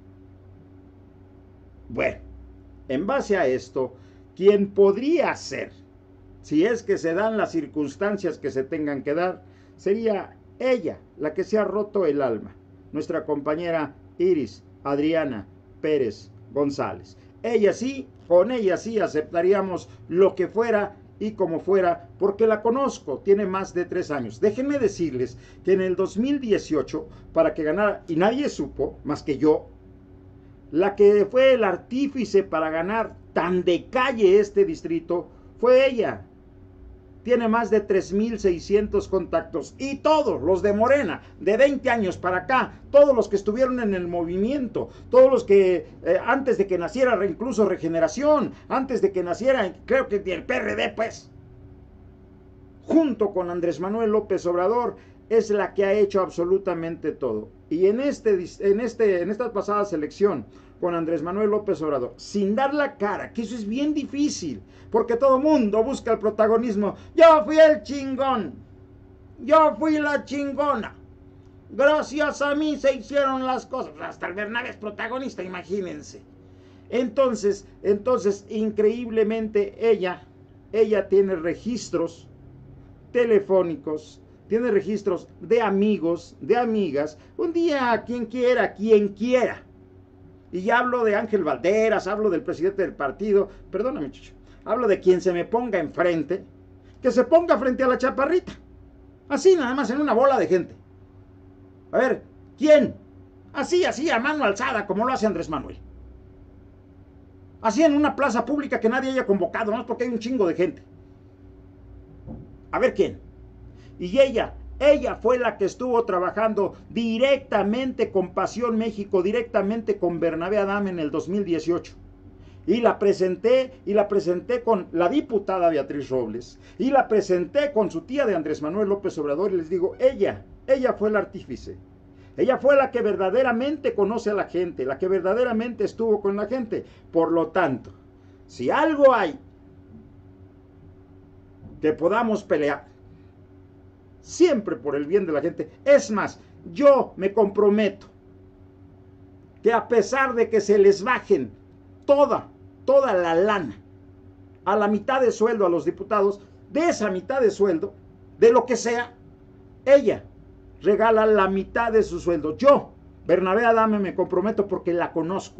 Bueno, en base a esto, quien podría ser, si es que se dan las circunstancias que se tengan que dar, sería ella, la que se ha roto el alma, nuestra compañera Iris Adriana Pérez González. Ella sí, con ella sí aceptaríamos lo que fuera y como fuera, porque la conozco, tiene más de tres años. Déjenme decirles que en el dos mil dieciocho, para que ganara, y nadie supo, más que yo, la que fue el artífice para ganar tan de calle este distrito, fue ella. Tiene más de tres mil seiscientos contactos, y todos los de Morena, de veinte años para acá, todos los que estuvieron en el movimiento, todos los que eh, antes de que naciera incluso Regeneración, antes de que naciera, creo que el P R D, pues, junto con Andrés Manuel López Obrador, es la que ha hecho absolutamente todo. Y en, este, en, este, en esta pasada selección con Andrés Manuel López Obrador, sin dar la cara, que eso es bien difícil, porque todo mundo busca el protagonismo. Yo fui el chingón, yo fui la chingona, gracias a mí se hicieron las cosas. Hasta el Bernabé es protagonista, imagínense. Entonces, entonces, increíblemente ella, ella tiene registros telefónicos, tiene registros de amigos, de amigas, un día quien quiera, quien quiera. Y ya hablo de Ángel Valderas, hablo del presidente del partido, perdóname, Chucho, hablo de quien se me ponga enfrente, que se ponga frente a la chaparrita. Así, nada más, en una bola de gente. A ver, ¿quién? Así, así, a mano alzada, como lo hace Andrés Manuel. Así en una plaza pública que nadie haya convocado, no es porque hay un chingo de gente. A ver quién. Y ella, ella fue la que estuvo trabajando directamente con Pasión México, directamente con Bernabé Adame en el dos mil dieciocho. Y la presenté, y la presenté con la diputada Beatriz Robles, y la presenté con su tía de Andrés Manuel López Obrador, y les digo, ella, ella fue el artífice. Ella fue la que verdaderamente conoce a la gente, la que verdaderamente estuvo con la gente. Por lo tanto, si algo hay que podamos pelear, siempre por el bien de la gente, es más, yo me comprometo que a pesar de que se les bajen toda, toda la lana a la mitad de sueldo a los diputados, de esa mitad de sueldo, de lo que sea, ella regala la mitad de su sueldo. Yo, Bernabé Adame, me comprometo porque la conozco.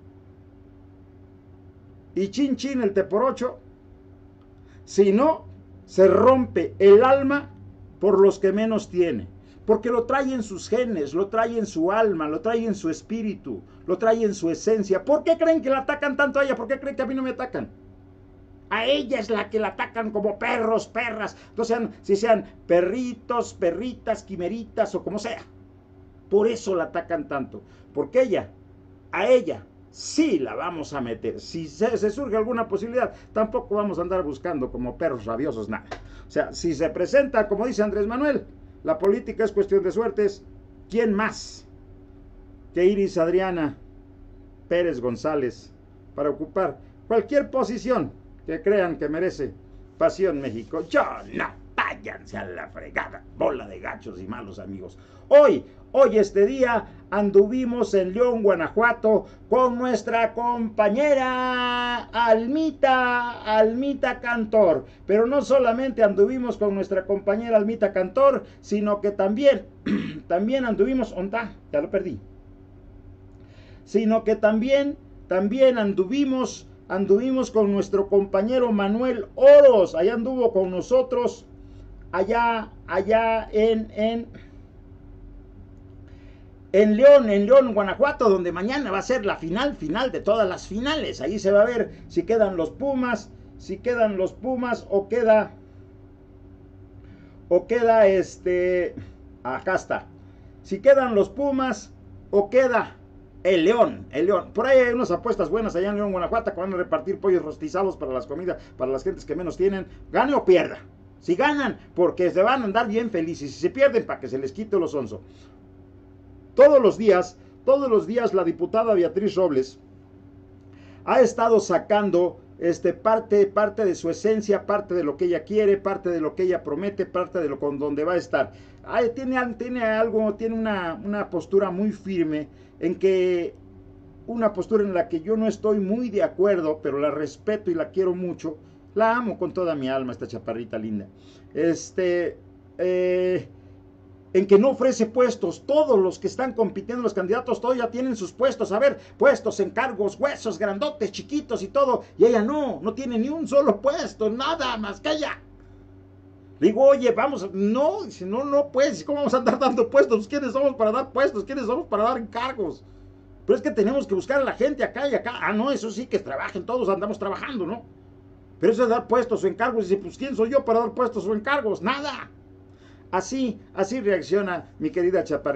Y chin chin el te por ocho, si no, se rompe el alma por los que menos tiene. Porque lo trae en sus genes, lo trae en su alma, lo trae en su espíritu, lo trae en su esencia. ¿Por qué creen que la atacan tanto a ella? ¿Por qué creen que a mí no me atacan? A ella es la que la atacan como perros, perras, no sean, si sean perritos, perritas, quimeritas o como sea. Por eso la atacan tanto, porque ella, a ella, sí la vamos a meter. Si se, se surge alguna posibilidad, tampoco vamos a andar buscando como perros rabiosos, nada. O sea, si se presenta, como dice Andrés Manuel, la política es cuestión de suertes, ¿quién más que Iris Adriana Pérez González para ocupar cualquier posición que crean que merece Pasión México? Yo no, váyanse a la fregada, bola de gachos y malos amigos. Hoy, hoy este día anduvimos en León, Guanajuato, con nuestra compañera Almita, Almita Cantor. Pero no solamente anduvimos con nuestra compañera Almita Cantor, sino que también, también anduvimos, ¿ondá? Ya lo perdí. Sino que también, también anduvimos... Anduvimos con nuestro compañero Manuel Oros, allá anduvo con nosotros, allá, allá en, en, en León, en León, Guanajuato, donde mañana va a ser la final, final de todas las finales. Ahí se va a ver si quedan los Pumas, si quedan los Pumas o queda, o queda este, acá está, si quedan los Pumas o queda el León, el León. Por ahí hay unas apuestas buenas allá en León, Guanajuato, que van a repartir pollos rostizados para las comidas, para las gentes que menos tienen. Gane o pierda. Si ganan, porque se van a andar bien felices. Si se pierden, para que se les quite los onzo. Todos los días, todos los días la diputada Beatriz Robles ha estado sacando este, parte, parte de su esencia, parte de lo que ella quiere, parte de lo que ella promete, parte de lo con donde va a estar. Ay, tiene, tiene algo, tiene una, una postura muy firme, en que una postura en la que yo no estoy muy de acuerdo, pero la respeto y la quiero mucho. La amo con toda mi alma, esta chaparrita linda. Este, eh, en que no ofrece puestos. Todos los que están compitiendo, los candidatos, todos ya tienen sus puestos. A ver, puestos, encargos, huesos, grandotes, chiquitos y todo. Y ella no, no tiene ni un solo puesto, nada más que ella. Digo, oye, vamos, no, dice, no, no, pues, ¿cómo vamos a andar dando puestos? ¿Quiénes somos para dar puestos? ¿Quiénes somos para dar encargos? Pero es que tenemos que buscar a la gente acá y acá. Ah, no, eso sí, que trabajen, todos andamos trabajando, ¿no? Pero eso es dar puestos o encargos. Dice, pues, ¿quién soy yo para dar puestos o encargos? Nada. Así, así reacciona mi querida chaparrita.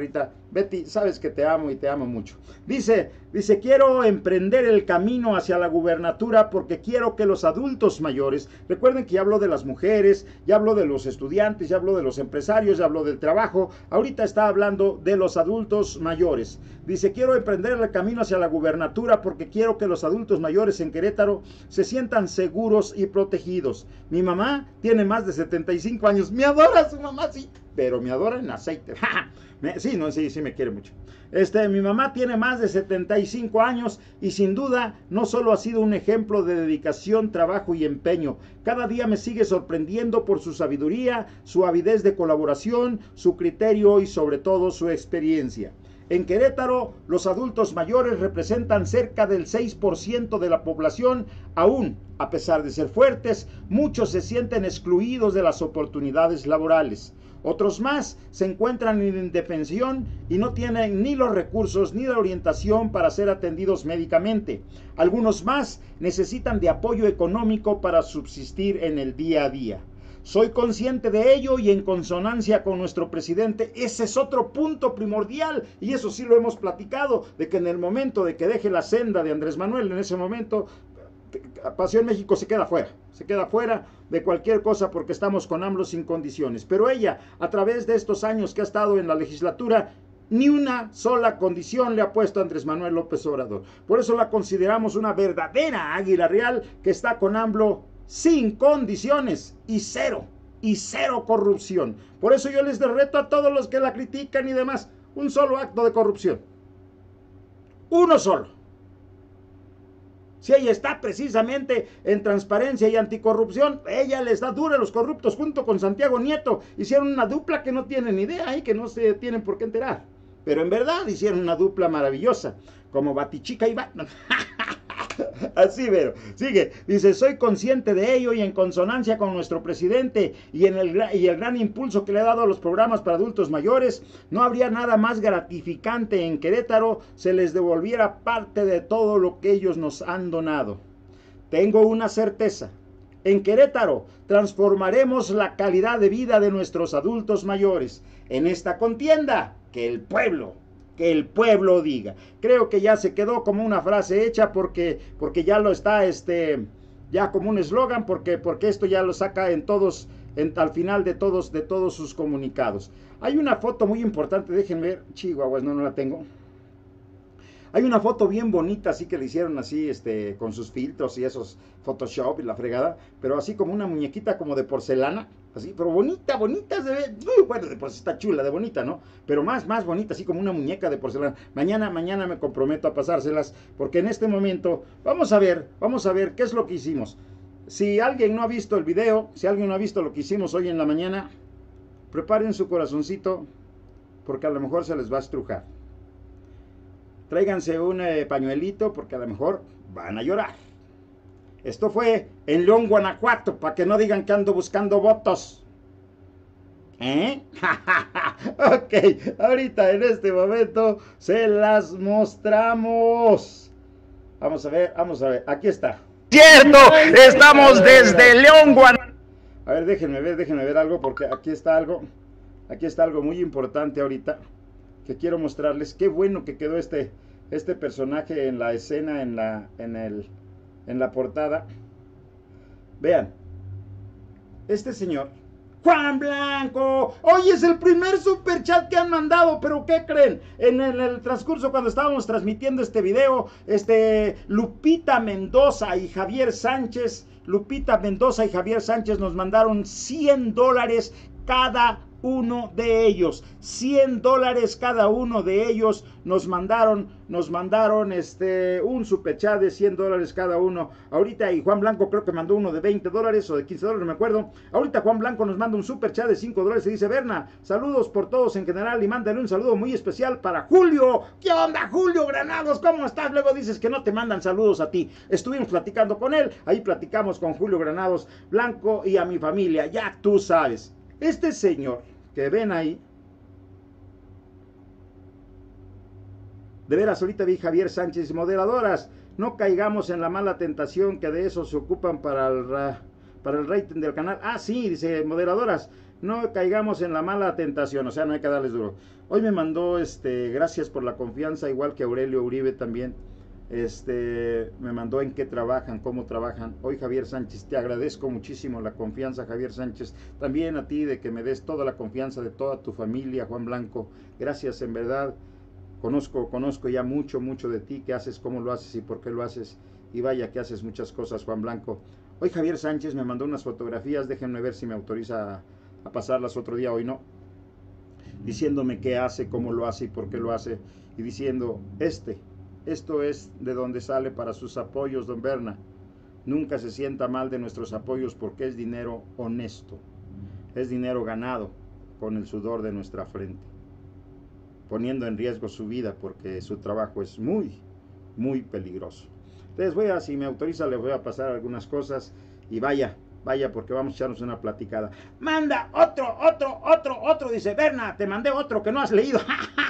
Betty, sabes que te amo y te amo mucho. Dice, dice, quiero emprender el camino hacia la gubernatura porque quiero que los adultos mayores, recuerden que ya habló de las mujeres, ya habló de los estudiantes, ya habló de los empresarios, ya habló del trabajo, ahorita está hablando de los adultos mayores. Dice, quiero emprender el camino hacia la gubernatura porque quiero que los adultos mayores en Querétaro se sientan seguros y protegidos. Mi mamá tiene más de setenta y cinco años, me adora su mamá, sí, pero me adora en aceite. Sí, no, sí, sí me quiere mucho. Este, mi mamá tiene más de setenta y cinco años y sin duda no solo ha sido un ejemplo de dedicación, trabajo y empeño. Cada día me sigue sorprendiendo por su sabiduría, su avidez de colaboración, su criterio y sobre todo su experiencia. En Querétaro, los adultos mayores representan cerca del seis por ciento de la población. Aún, a pesar de ser fuertes, muchos se sienten excluidos de las oportunidades laborales. Otros más se encuentran en indefensión y no tienen ni los recursos ni la orientación para ser atendidos médicamente. Algunos más necesitan de apoyo económico para subsistir en el día a día. Soy consciente de ello y en consonancia con nuestro presidente, ese es otro punto primordial y eso sí lo hemos platicado, de que en el momento de que deje la senda de Andrés Manuel, en ese momento Pasión México se queda fuera, se queda fuera de cualquier cosa porque estamos con AMLO sin condiciones. Pero ella, a través de estos años que ha estado en la legislatura, ni una sola condición le ha puesto a Andrés Manuel López Obrador. Por eso la consideramos una verdadera águila real que está con AMLO sin condiciones y cero, y cero corrupción. Por eso yo les reto a todos los que la critican y demás, un solo acto de corrupción. Uno solo. Si ella está precisamente en transparencia y anticorrupción, ella les da duro a los corruptos junto con Santiago Nieto. Hicieron una dupla que no tienen ni idea y que no se tienen por qué enterar. Pero en verdad hicieron una dupla maravillosa, como Batichica y Batman. Así, pero sigue, dice, soy consciente de ello y en consonancia con nuestro presidente y, en el, y el gran impulso que le ha dado a los programas para adultos mayores, no habría nada más gratificante en Querétaro se les devolviera parte de todo lo que ellos nos han donado. Tengo una certeza, en Querétaro transformaremos la calidad de vida de nuestros adultos mayores. En esta contienda, que el pueblo que el pueblo diga. Creo que ya se quedó como una frase hecha porque, porque ya lo está, este, ya como un eslogan, porque, porque esto ya lo saca en todos, en, al final de todos, de todos sus comunicados. Hay una foto muy importante, déjenme ver, chihuahuas, no, no la tengo. Hay una foto bien bonita, así que le hicieron así, este, con sus filtros y esos Photoshop y la fregada, pero así como una muñequita como de porcelana, así, pero bonita, bonita se ve, uh, bueno, de por sí está chula, de bonita, ¿no? Pero más, más bonita, así como una muñeca de porcelana. Mañana, mañana me comprometo a pasárselas, porque en este momento, vamos a ver, vamos a ver qué es lo que hicimos. Si alguien no ha visto el video, si alguien no ha visto lo que hicimos hoy en la mañana, preparen su corazoncito, porque a lo mejor se les va a estrujar. Tráiganse un eh, pañuelito, porque a lo mejor van a llorar. Esto fue en León, Guanajuato, para que no digan que ando buscando votos. ¿Eh? Ok, ahorita en este momento se las mostramos. Vamos a ver, vamos a ver, aquí está. ¡Cierto! Estamos desde León, Guanajuato. A ver, déjenme ver, déjenme ver algo, porque aquí está algo, aquí está algo muy importante ahorita, que quiero mostrarles. Qué bueno que quedó este, este personaje en la escena, en la, en el... en la portada. Vean, este señor, Juan Blanco, hoy es el primer superchat que han mandado, pero ¿qué creen? En el, en el transcurso cuando estábamos transmitiendo este video, este, Lupita Mendoza y Javier Sánchez, Lupita Mendoza y Javier Sánchez nos mandaron cien dólares cada uno de ellos, cien dólares cada uno de ellos nos mandaron, nos mandaron este, un superchat de cien dólares cada uno. Ahorita, y Juan Blanco creo que mandó uno de veinte dólares o de quince dólares, no me acuerdo. Ahorita Juan Blanco nos manda un superchat de cinco dólares y dice: Berna, saludos por todos en general y mándale un saludo muy especial para Julio. ¿Qué onda, Julio Granados? ¿Cómo estás? Luego dices que no te mandan saludos a ti. Estuvimos platicando con él, ahí platicamos con Julio Granados Blanco y a mi familia, ya tú sabes. Este señor que ven ahí, de veras, ahorita vi Javier Sánchez, moderadoras, no caigamos en la mala tentación que de eso se ocupan para el, para el rating del canal. Ah, sí, dice, moderadoras, no caigamos en la mala tentación, o sea, no hay que darles duro. Hoy me mandó, este, gracias por la confianza, igual que Aurelio Uribe también, este, me mandó en qué trabajan, cómo trabajan. Hoy Javier Sánchez, te agradezco muchísimo la confianza, Javier Sánchez, también a ti de que me des toda la confianza de toda tu familia, Juan Blanco, gracias en verdad, conozco, conozco ya mucho, mucho de ti, qué haces, cómo lo haces y por qué lo haces, y vaya que haces muchas cosas, Juan Blanco. Hoy Javier Sánchez me mandó unas fotografías, déjenme ver si me autoriza a, a pasarlas otro día, hoy no, diciéndome qué hace, cómo lo hace y por qué lo hace, y diciendo, este, esto es de donde sale para sus apoyos, don Berna. Nunca se sienta mal de nuestros apoyos porque es dinero honesto, es dinero ganado con el sudor de nuestra frente, poniendo en riesgo su vida porque su trabajo es muy, muy peligroso. Entonces voy a, si me autoriza, les voy a pasar algunas cosas y vaya, vaya porque vamos a echarnos una platicada. Manda otro, otro, otro, otro, dice Berna, te mandé otro que no has leído.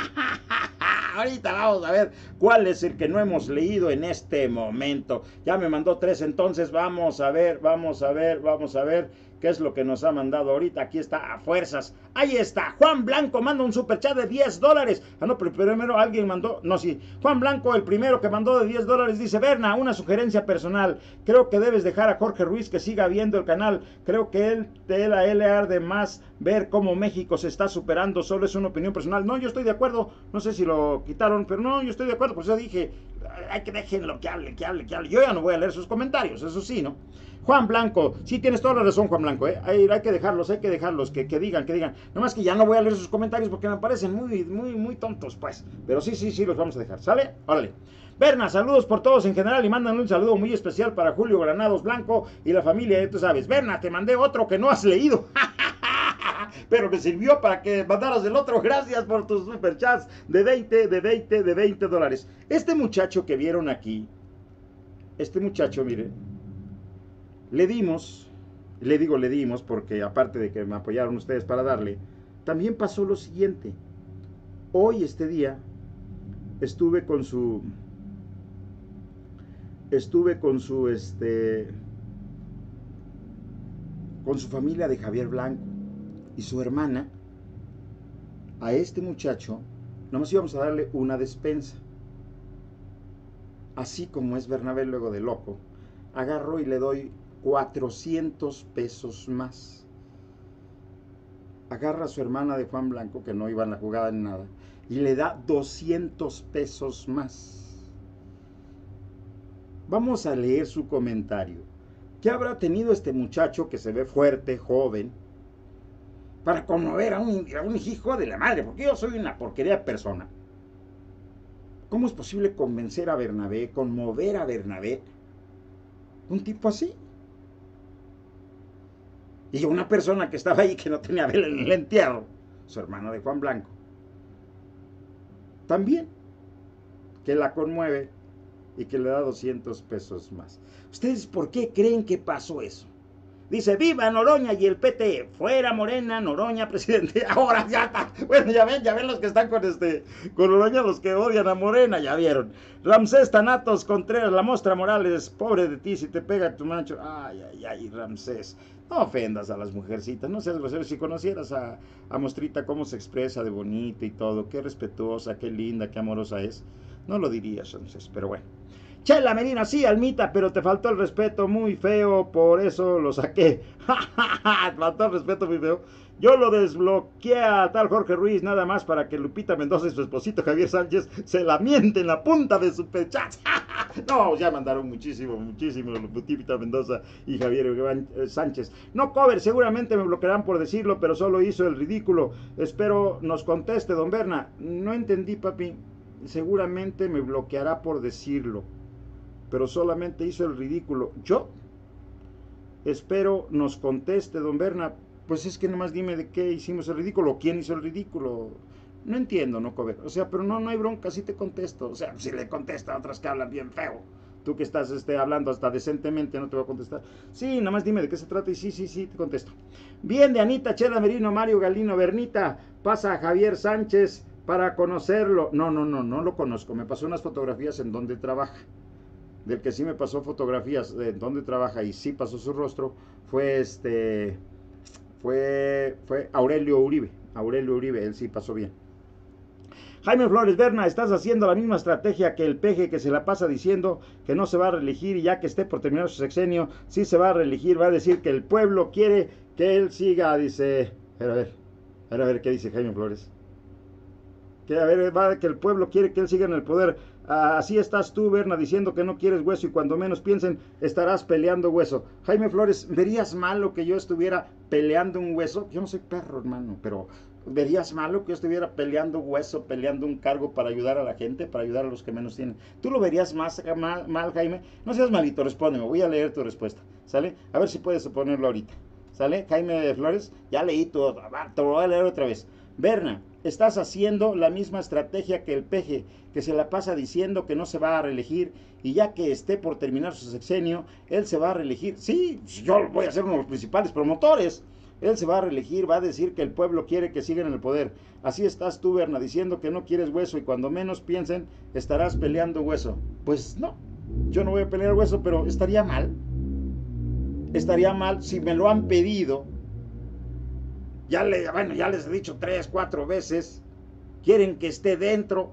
Ahorita vamos a ver cuál es el que no hemos leído en este momento. Ya me mandó tres, entonces vamos a ver, vamos a ver, vamos a ver qué es lo que nos ha mandado ahorita. Aquí está, a fuerzas. Ahí está, Juan Blanco manda un superchat de diez dólares. Ah, no, pero primero alguien mandó, no, sí. Juan Blanco, el primero que mandó de diez dólares, dice, Berna, una sugerencia personal. Creo que debes dejar a Jorge Ruiz que siga viendo el canal. Creo que él, de él a él le arde más ver cómo México se está superando. Solo es una opinión personal. No, yo estoy de acuerdo. No sé si lo quitaron, pero no, yo estoy de acuerdo. Por eso dije, hay que déjenlo que hable, que hable, que hable. Yo ya no voy a leer sus comentarios, eso sí, ¿no? Juan Blanco, sí tienes toda la razón, Juan Blanco, ¿eh? hay, hay que dejarlos, hay que dejarlos, que, que digan, que digan. Nomás que ya no voy a leer sus comentarios porque me parecen muy, muy, muy tontos, pues. Pero sí, sí, sí, los vamos a dejar, ¿sale? Órale. Berna, saludos por todos en general y mandan un saludo muy especial para Julio Granados Blanco y la familia, ¿eh? Tú sabes. Berna, te mandé otro que no has leído. Pero me sirvió para que mandaras el otro. Gracias por tus superchats de veinte, de veinte, de veinte dólares. Este muchacho que vieron aquí, este muchacho, mire, le dimos, le digo le dimos porque aparte de que me apoyaron ustedes para darle, también pasó lo siguiente. Hoy, este día, estuve con su, estuve con su, este, con su familia de Javier Blanco y su hermana. A este muchacho, nomás íbamos a darle una despensa. Así como es Bernabé luego de loco, agarro y le doy cuatrocientos pesos más. Agarra a su hermana de Juan Blanco, que no iba en la jugada ni nada, y le da doscientos pesos más. Vamos a leer su comentario. ¿Qué habrá tenido este muchacho que se ve fuerte, joven, para conmover a un, a un hijo de la madre? Porque yo soy una porquería de persona. ¿Cómo es posible convencer a Bernabé, conmover a Bernabé? Un tipo así. Y una persona que estaba ahí que no tenía vela en el entierro, su hermano de Juan Blanco, también, que la conmueve y que le da doscientos pesos más. ¿Ustedes por qué creen que pasó eso? Dice, viva Noroña y el P T, fuera Morena, Noroña, presidente. Ahora ya está. Bueno, ya ven, ya ven los que están con este, con Noroña, los que odian a Morena, ya vieron. Ramsés Tanatos Contreras, la Mostra Morales, pobre de ti si te pega tu macho. Ay, ay, ay, Ramsés, no ofendas a las mujercitas, no seas grosero. Si conocieras a, a Mostrita cómo se expresa de bonita y todo, qué respetuosa, qué linda, qué amorosa es, no lo dirías, Ramsés, pero bueno. Chela Medina, sí, Almita, pero te faltó el respeto muy feo, por eso lo saqué. Faltó el respeto muy feo. Yo lo desbloqueé a tal Jorge Ruiz nada más para que Lupita Mendoza y su esposito Javier Sánchez se la mienten en la punta de su pechat. No, ya mandaron muchísimo, muchísimo Lupita Mendoza y Javier Sánchez. No, cover, seguramente me bloquearán por decirlo, pero solo hizo el ridículo. Espero nos conteste, don Berna. No entendí, papi. Seguramente me bloqueará por decirlo, pero solamente hizo el ridículo. ¿Yo? Espero nos conteste, don Berna. Pues es que nomás dime de qué hicimos el ridículo, quién hizo el ridículo. No entiendo, no, cover. O sea, pero no, no hay bronca, sí te contesto. O sea, si le contesta a otras que hablan bien feo. Tú que estás este, hablando hasta decentemente, no te voy a contestar. Sí, nomás dime de qué se trata y sí, sí, sí, te contesto. Bien, de Anita, Chela Merino, Mario Galino, Bernita, pasa a Javier Sánchez para conocerlo. No, no, no, no lo conozco. Me pasó unas fotografías en donde trabaja. Del que sí me pasó fotografías de donde trabaja y sí pasó su rostro, fue este... fue, fue Aurelio Uribe. Aurelio Uribe, él sí pasó bien. Jaime Flores, Berna, estás haciendo la misma estrategia que el Peje, que se la pasa diciendo que no se va a reelegir y ya que esté por terminar su sexenio, sí se va a reelegir, va a decir que el pueblo quiere que él siga, dice, a ver, a ver, a ver, a ver qué dice Jaime Flores. Que a ver, va, que el pueblo quiere que él siga en el poder. Ah, así estás tú, Berna, diciendo que no quieres hueso y cuando menos piensen estarás peleando hueso. Jaime Flores, ¿verías malo que yo estuviera peleando un hueso? Yo no soy perro, hermano, pero ¿verías malo que yo estuviera peleando hueso, peleando un cargo para ayudar a la gente, para ayudar a los que menos tienen? ¿Tú lo verías más mal, mal, Jaime? No seas malito, respóndeme, voy a leer tu respuesta, ¿sale? A ver si puedes ponerlo ahorita, ¿sale? Jaime Flores, ya leí todo, te lo voy a leer otra vez. Berna, estás haciendo la misma estrategia que el Peje, que se la pasa diciendo que no se va a reelegir y ya que esté por terminar su sexenio, él se va a reelegir. Sí, yo voy a ser uno de los principales promotores. Él se va a reelegir, va a decir que el pueblo quiere que siga en el poder. Así estás tú, Berna, diciendo que no quieres hueso y cuando menos piensen estarás peleando hueso. Pues no, yo no voy a pelear hueso, pero estaría mal. Estaría mal si me lo han pedido. Ya, le, bueno, ya les he dicho tres, cuatro veces, quieren que esté dentro,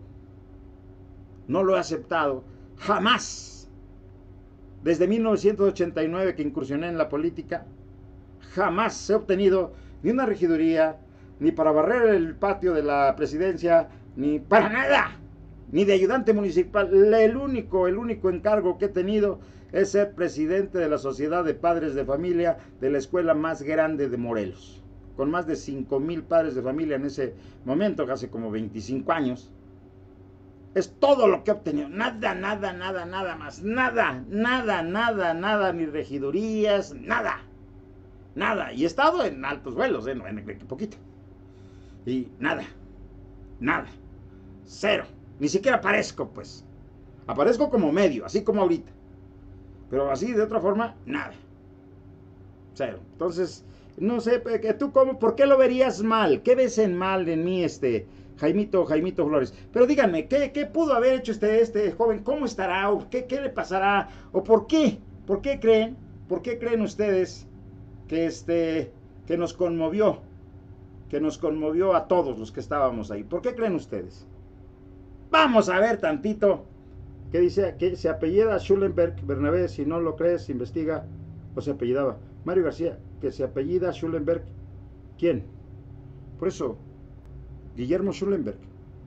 no lo he aceptado, jamás, desde mil novecientos ochenta y nueve que incursioné en la política, jamás he obtenido ni una regiduría, ni para barrer el patio de la presidencia, ni para nada, ni de ayudante municipal. El único, el único encargo que he tenido es ser presidente de la Sociedad de Padres de Familia de la escuela más grande de Morelos, con más de cinco mil padres de familia en ese momento, hace como veinticinco años. Es todo lo que he obtenido, nada, nada, nada, nada más, nada, nada, nada, nada, ni regidurías, nada, nada. Y he estado en altos vuelos, ¿eh? No, en poquito. Y nada, nada, cero, ni siquiera aparezco, pues. Aparezco como medio, así como ahorita. Pero así, de otra forma, nada, cero. Entonces, no sé, tú cómo, ¿por qué lo verías mal? ¿Qué ves en mal en mí, este Jaimito, Jaimito Flores? Pero díganme, ¿qué, qué pudo haber hecho este, este joven? ¿Cómo estará? ¿O qué, qué le pasará? ¿O por qué? ¿Por qué creen? ¿Por qué creen ustedes que este, que nos conmovió? Que nos conmovió a todos los que estábamos ahí. ¿Por qué creen ustedes? Vamos a ver tantito. ¿Qué dice? Que se apellida Schulenberg Bernabé. Si no lo crees, investiga. O se apellidaba Mario García, que se apellida Schulenberg. ¿Quién? Por eso, Guillermo Schulenberg.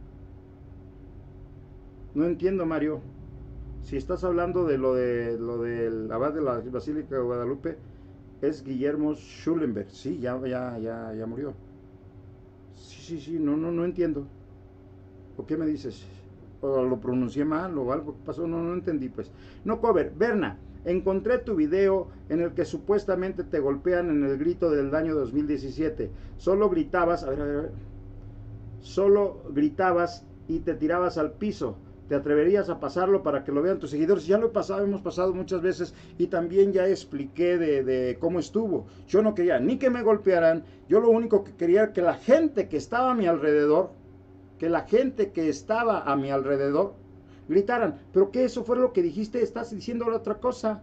No entiendo, Mario. Si estás hablando de lo de lo del abad de la Basílica de Guadalupe, es Guillermo Schulenberg. Sí, ya, ya, ya, ya murió. Sí, sí, sí, no, no, no entiendo. ¿O qué me dices? ¿O lo pronuncié mal o algo pasó? No, no entendí, pues. No, cover, Berna. Encontré tu video en el que supuestamente te golpean en el grito del año dos mil diecisiete. Solo gritabas, a ver, a ver, a ver. Solo gritabas y te tirabas al piso. ¿Te atreverías a pasarlo para que lo vean tus seguidores? Ya lo he pasado, hemos pasado muchas veces y también ya expliqué de, de cómo estuvo. Yo no quería ni que me golpearan. Yo lo único que quería era que la gente que estaba a mi alrededor, que la gente que estaba a mi alrededor gritaran. Pero que eso fue lo que dijiste, estás diciendo ahora otra cosa.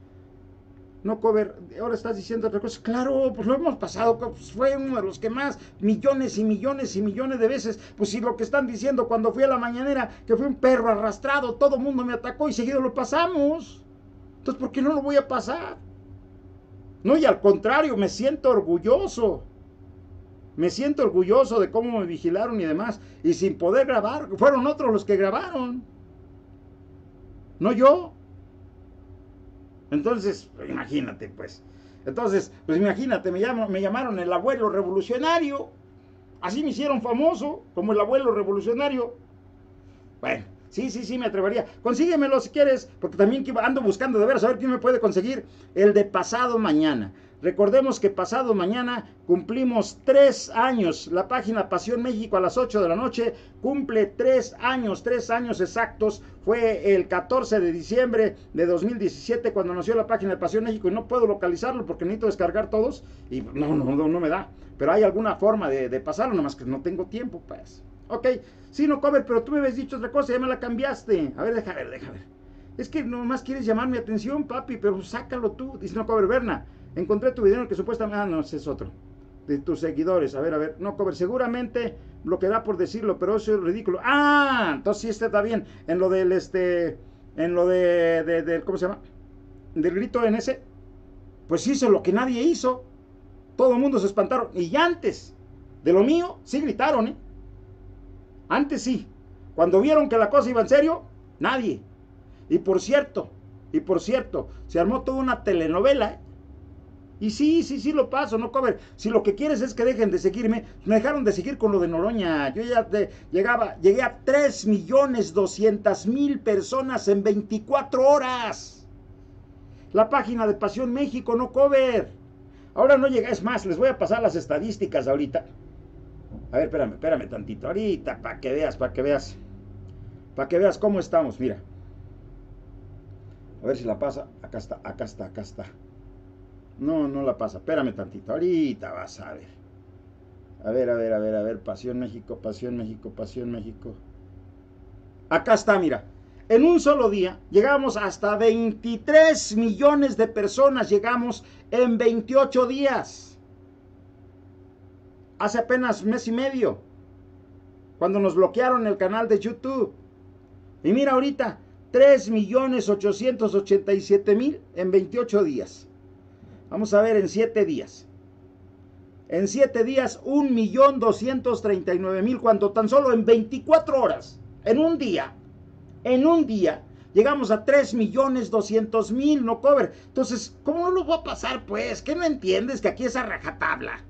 No, cover, ahora estás diciendo otra cosa. Claro, pues lo hemos pasado, pues fue uno de los que más, millones y millones y millones de veces. Pues si lo que están diciendo cuando fui a la mañanera, que fue un perro arrastrado, todo el mundo me atacó y seguido lo pasamos. Entonces, ¿por qué no lo voy a pasar? No, y al contrario, me siento orgulloso. Me siento orgulloso de cómo me vigilaron y demás. Y sin poder grabar, fueron otros los que grabaron. No yo. Entonces, imagínate, pues. Entonces, pues imagínate, me, llamo, me llamaron el abuelo revolucionario. Así me hicieron famoso, como el abuelo revolucionario. Bueno, sí, sí, sí, me atrevería. Consíguemelo si quieres, porque también ando buscando de veras a ver quién me puede conseguir el de pasado mañana. Recordemos que pasado mañana cumplimos tres años. La página Pasión México a las ocho de la noche cumple tres años, tres años exactos. Fue el catorce de diciembre de dos mil diecisiete cuando nació la página de Pasión México y no puedo localizarlo porque necesito descargar todos y no, no, no, no me da. Pero hay alguna forma de, de pasarlo, nomás que no tengo tiempo, pues. Ok, sí, no, cover, pero tú me habías dicho otra cosa, ya me la cambiaste. A ver, deja ver, deja ver. Es que nomás quieres llamar mi atención, papi, pero sácalo tú. Dice, no, cover, Berna. Encontré tu video en el que supuestamente... Ah, no, ese es otro. de tus seguidores. A ver, a ver, no, cover, seguramente bloqueará por decirlo, pero eso es ridículo. Ah, entonces sí, este está bien. En lo del, este, en lo de, de, de ¿cómo se llama? Del grito en ese, pues hizo lo que nadie hizo. Todo el mundo se espantaron. Y antes de lo mío, sí gritaron, ¿eh? Antes sí. Cuando vieron que la cosa iba en serio, nadie. Y por cierto, y por cierto, se armó toda una telenovela, ¿eh? Y sí, sí, sí lo paso, no cover. Si lo que quieres es que dejen de seguirme, me dejaron de seguir con lo de Noroña. Yo ya te, llegaba, llegué a tres millones doscientas mil personas en veinticuatro horas. La página de Pasión México, no cover. Ahora no llega, es más, les voy a pasar las estadísticas ahorita. A ver, espérame, espérame tantito. Ahorita, para que veas, para que veas. Para que veas cómo estamos, mira. A ver si la pasa. Acá está, acá está, acá está. No, no la pasa. Espérame tantito. Ahorita vas a ver. A ver, a ver, a ver, a ver. Pasión México, Pasión México, Pasión México. Acá está, mira. En un solo día llegamos hasta veintitrés millones de personas. Llegamos en veintiocho días. Hace apenas mes y medio. Cuando nos bloquearon el canal de YouTube. Y mira ahorita. tres millones ochocientos ochenta y siete mil en veintiocho días. Vamos a ver en siete días. En siete días, un millón doscientos treinta y nueve mil, cuando tan solo en veinticuatro horas, en un día, en un día, llegamos a tres millones doscientos mil, no cover. Entonces, ¿cómo no lo va a pasar, pues? ¿Qué no entiendes? Que aquí es a rajatabla.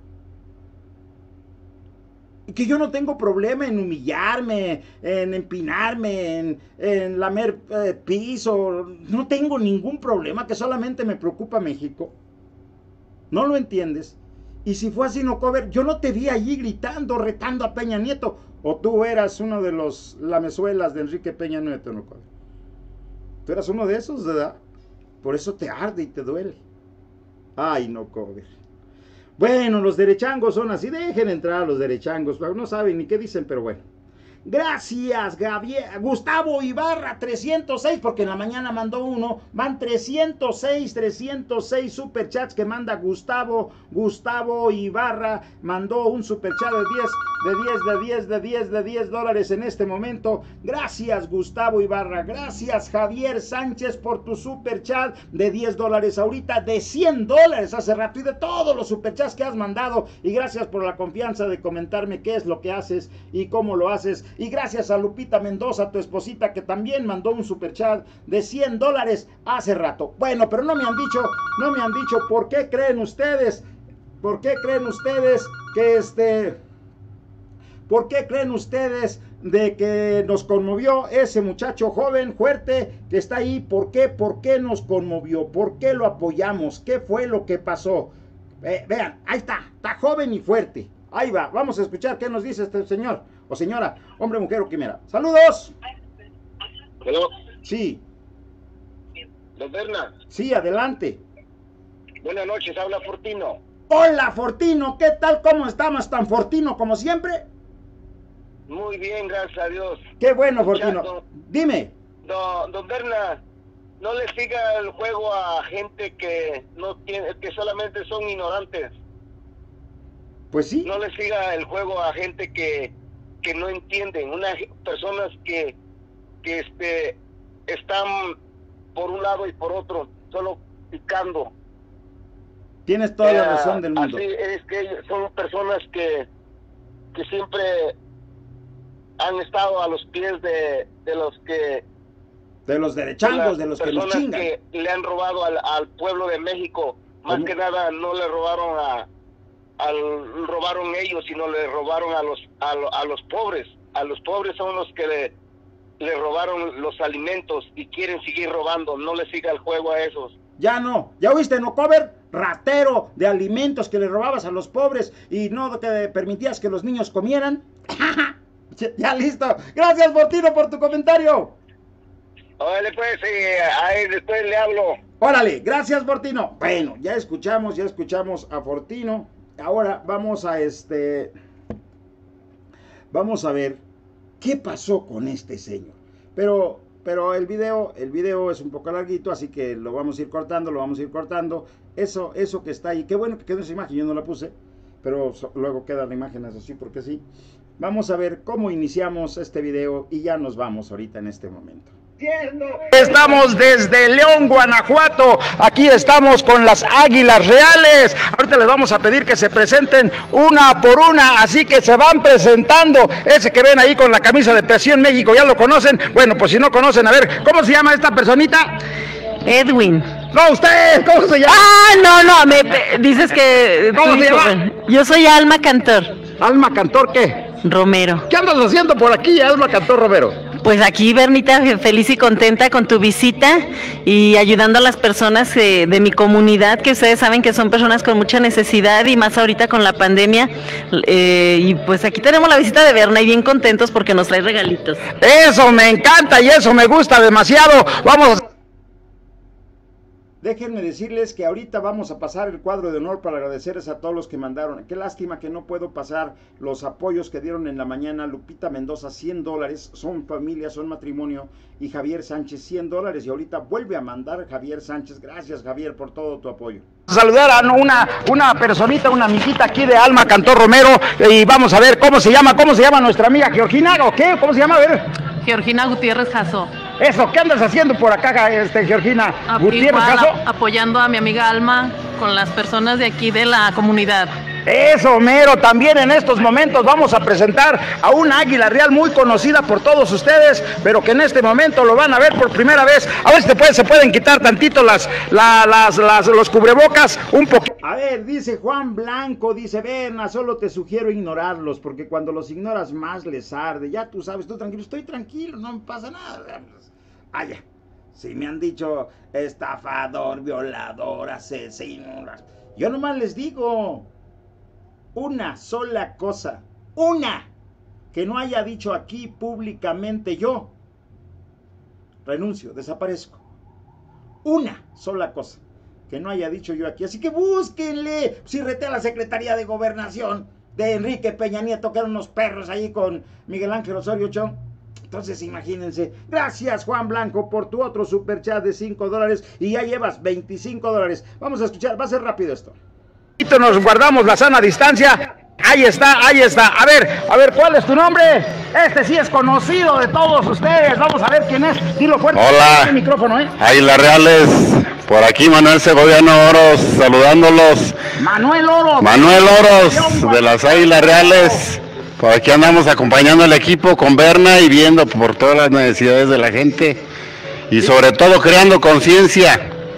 Y que yo no tengo problema en humillarme, en empinarme, en, en lamer eh, piso. No tengo ningún problema, que solamente me preocupa México. ¿No lo entiendes? Y si fue así, no cover, yo no te vi allí gritando, retando a Peña Nieto. O tú eras uno de los lamezuelas de Enrique Peña Nieto, no cover. Tú eras uno de esos, ¿verdad? Por eso te arde y te duele. Ay, no cover. Bueno, los derechangos son así. Dejen entrar a los derechangos. No saben ni qué dicen, pero bueno. Gracias, Gabriel. Gustavo Ibarra, trescientos seis, porque en la mañana mandó uno. Van trescientos seis, trescientos seis superchats que manda Gustavo. Gustavo Ibarra mandó un superchat de diez, de diez, de diez, de diez, de diez dólares en este momento. Gracias, Gustavo Ibarra. Gracias, Javier Sánchez, por tu superchat de diez dólares ahorita, de cien dólares hace rato, y de todos los superchats que has mandado. Y gracias por la confianza de comentarme qué es lo que haces y cómo lo haces. Y gracias a Lupita Mendoza, tu esposita, que también mandó un superchat de cien dólares hace rato. Bueno, pero no me han dicho, no me han dicho por qué creen ustedes, por qué creen ustedes que este, por qué creen ustedes de que nos conmovió ese muchacho joven, fuerte, que está ahí. ¿Por qué? ¿Por qué nos conmovió? ¿Por qué lo apoyamos? ¿Qué fue lo que pasó? Eh, vean, ahí está, está joven y fuerte. Ahí va, vamos a escuchar qué nos dice este señor o señora, hombre, mujer o quimera. ¡Saludos! ¿Hello? Sí. Don Berna. Sí, adelante. Buenas noches, habla Fortino. Hola, Fortino, ¿qué tal? ¿Cómo estamos? ¿Tan Fortino como siempre? Muy bien, gracias a Dios. Qué bueno, Fortino. Don, Dime. Don, don Berna, no le siga el juego a gente que no tiene, que solamente son ignorantes. Pues sí. No le siga el juego a gente que, que no entienden, unas personas que, que este, están por un lado y por otro, solo picando. Tienes toda eh, la razón del mundo. Así es que son personas que, que siempre han estado a los pies de, de los que... De los derechangos, de, de los que nos chingan. Que le han robado al, al pueblo de México. Más ¿Cómo? Que nada no le robaron a... Al, robaron ellos, sino le robaron a los a, a los pobres. A los pobres son los que le, le robaron los alimentos y quieren seguir robando. No le siga el juego a esos. Ya no, ya oíste, no cover, ratero de alimentos que le robabas a los pobres y no te permitías que los niños comieran. Ya listo. Gracias, Fortino, por tu comentario. Órale, pues, sí, ahí después le hablo. Órale, gracias, Fortino. Bueno, ya escuchamos, ya escuchamos a Fortino. Ahora vamos a este, vamos a ver qué pasó con este señor. Pero, pero el video, el video es un poco larguito, así que lo vamos a ir cortando, lo vamos a ir cortando. Eso, eso que está ahí, qué bueno que quedó esa imagen, yo no la puse. pero so, luego quedan imágenes así porque sí. Vamos a ver cómo iniciamos este video y ya nos vamos ahorita en este momento. Estamos desde León, Guanajuato. Aquí estamos con las Águilas Reales. Ahorita les vamos a pedir que se presenten una por una, así que se van presentando. Ese que ven ahí con la camisa de Presión México, ¿ya lo conocen? Bueno, pues si no conocen, a ver, ¿cómo se llama esta personita? Edwin. No, usted, ¿cómo se llama? Ah, no, no, me, me dices que... ¿Cómo se llama? Yo soy Alma Cantor. ¿Alma Cantor qué? Romero. ¿Qué andas haciendo por aquí, Alma Cantor Romero? Pues aquí, Bernita, feliz y contenta con tu visita y ayudando a las personas eh, de mi comunidad, que ustedes saben que son personas con mucha necesidad y más ahorita con la pandemia. Eh, y pues aquí tenemos la visita de Berna y bien contentos porque nos trae regalitos. Eso me encanta y eso me gusta demasiado. Vamos a... Déjenme decirles que ahorita vamos a pasar el cuadro de honor para agradecerles a todos los que mandaron. Qué lástima que no puedo pasar los apoyos que dieron en la mañana. Lupita Mendoza, cien dólares, son familia, son matrimonio. Y Javier Sánchez, cien dólares. Y ahorita vuelve a mandar Javier Sánchez. Gracias, Javier, por todo tu apoyo. Saludar a una, una personita, una amiguita aquí de Alma Cantor Romero. Y vamos a ver cómo se llama, cómo se llama nuestra amiga Georgina, ¿o qué? ¿Cómo se llama? A ver. Georgina Gutiérrez Jasso. Eso, ¿qué andas haciendo por acá, este, Georgina A, Gutiérrez igual, Jasso? a, apoyando a mi amiga Alma con las personas de aquí de la comunidad. Eso, mero, también en estos momentos vamos a presentar a una águila real muy conocida por todos ustedes, pero que en este momento lo van a ver por primera vez. A ver si te pueden, se pueden quitar tantito las, la, las, las, los cubrebocas, un poquito. A ver, dice Juan Blanco, dice Berna, solo te sugiero ignorarlos, porque cuando los ignoras más les arde. Ya tú sabes, tú tranquilo, estoy tranquilo, no me pasa nada. Ah, ya. Si me han dicho estafador, violador, asesino, yo nomás les digo una sola cosa, una que no haya dicho aquí públicamente yo, renuncio, desaparezco. Una sola cosa que no haya dicho yo aquí, así que búsquenle. Si reté a la Secretaría de Gobernación de Enrique Peña Nieto, que eran unos perros ahí con Miguel Ángel Osorio Chong. Entonces imagínense. Gracias, Juan Blanco, por tu otro superchat de cinco dólares y ya llevas veinticinco dólares. Vamos a escuchar, va a ser rápido esto. Nos guardamos la sana distancia. Ahí está, ahí está. A ver, a ver, ¿cuál es tu nombre? Este sí es conocido de todos ustedes. Vamos a ver quién es. Dilo fuerte. Hola. El micrófono, ¿eh? Águilas Reales. Por aquí Manuel Segoviano Oros, saludándolos. Manuel Oros. Manuel Oros, de las Águilas Reales. Por aquí andamos acompañando al equipo con Berna y viendo por todas las necesidades de la gente. Y sobre todo creando conciencia.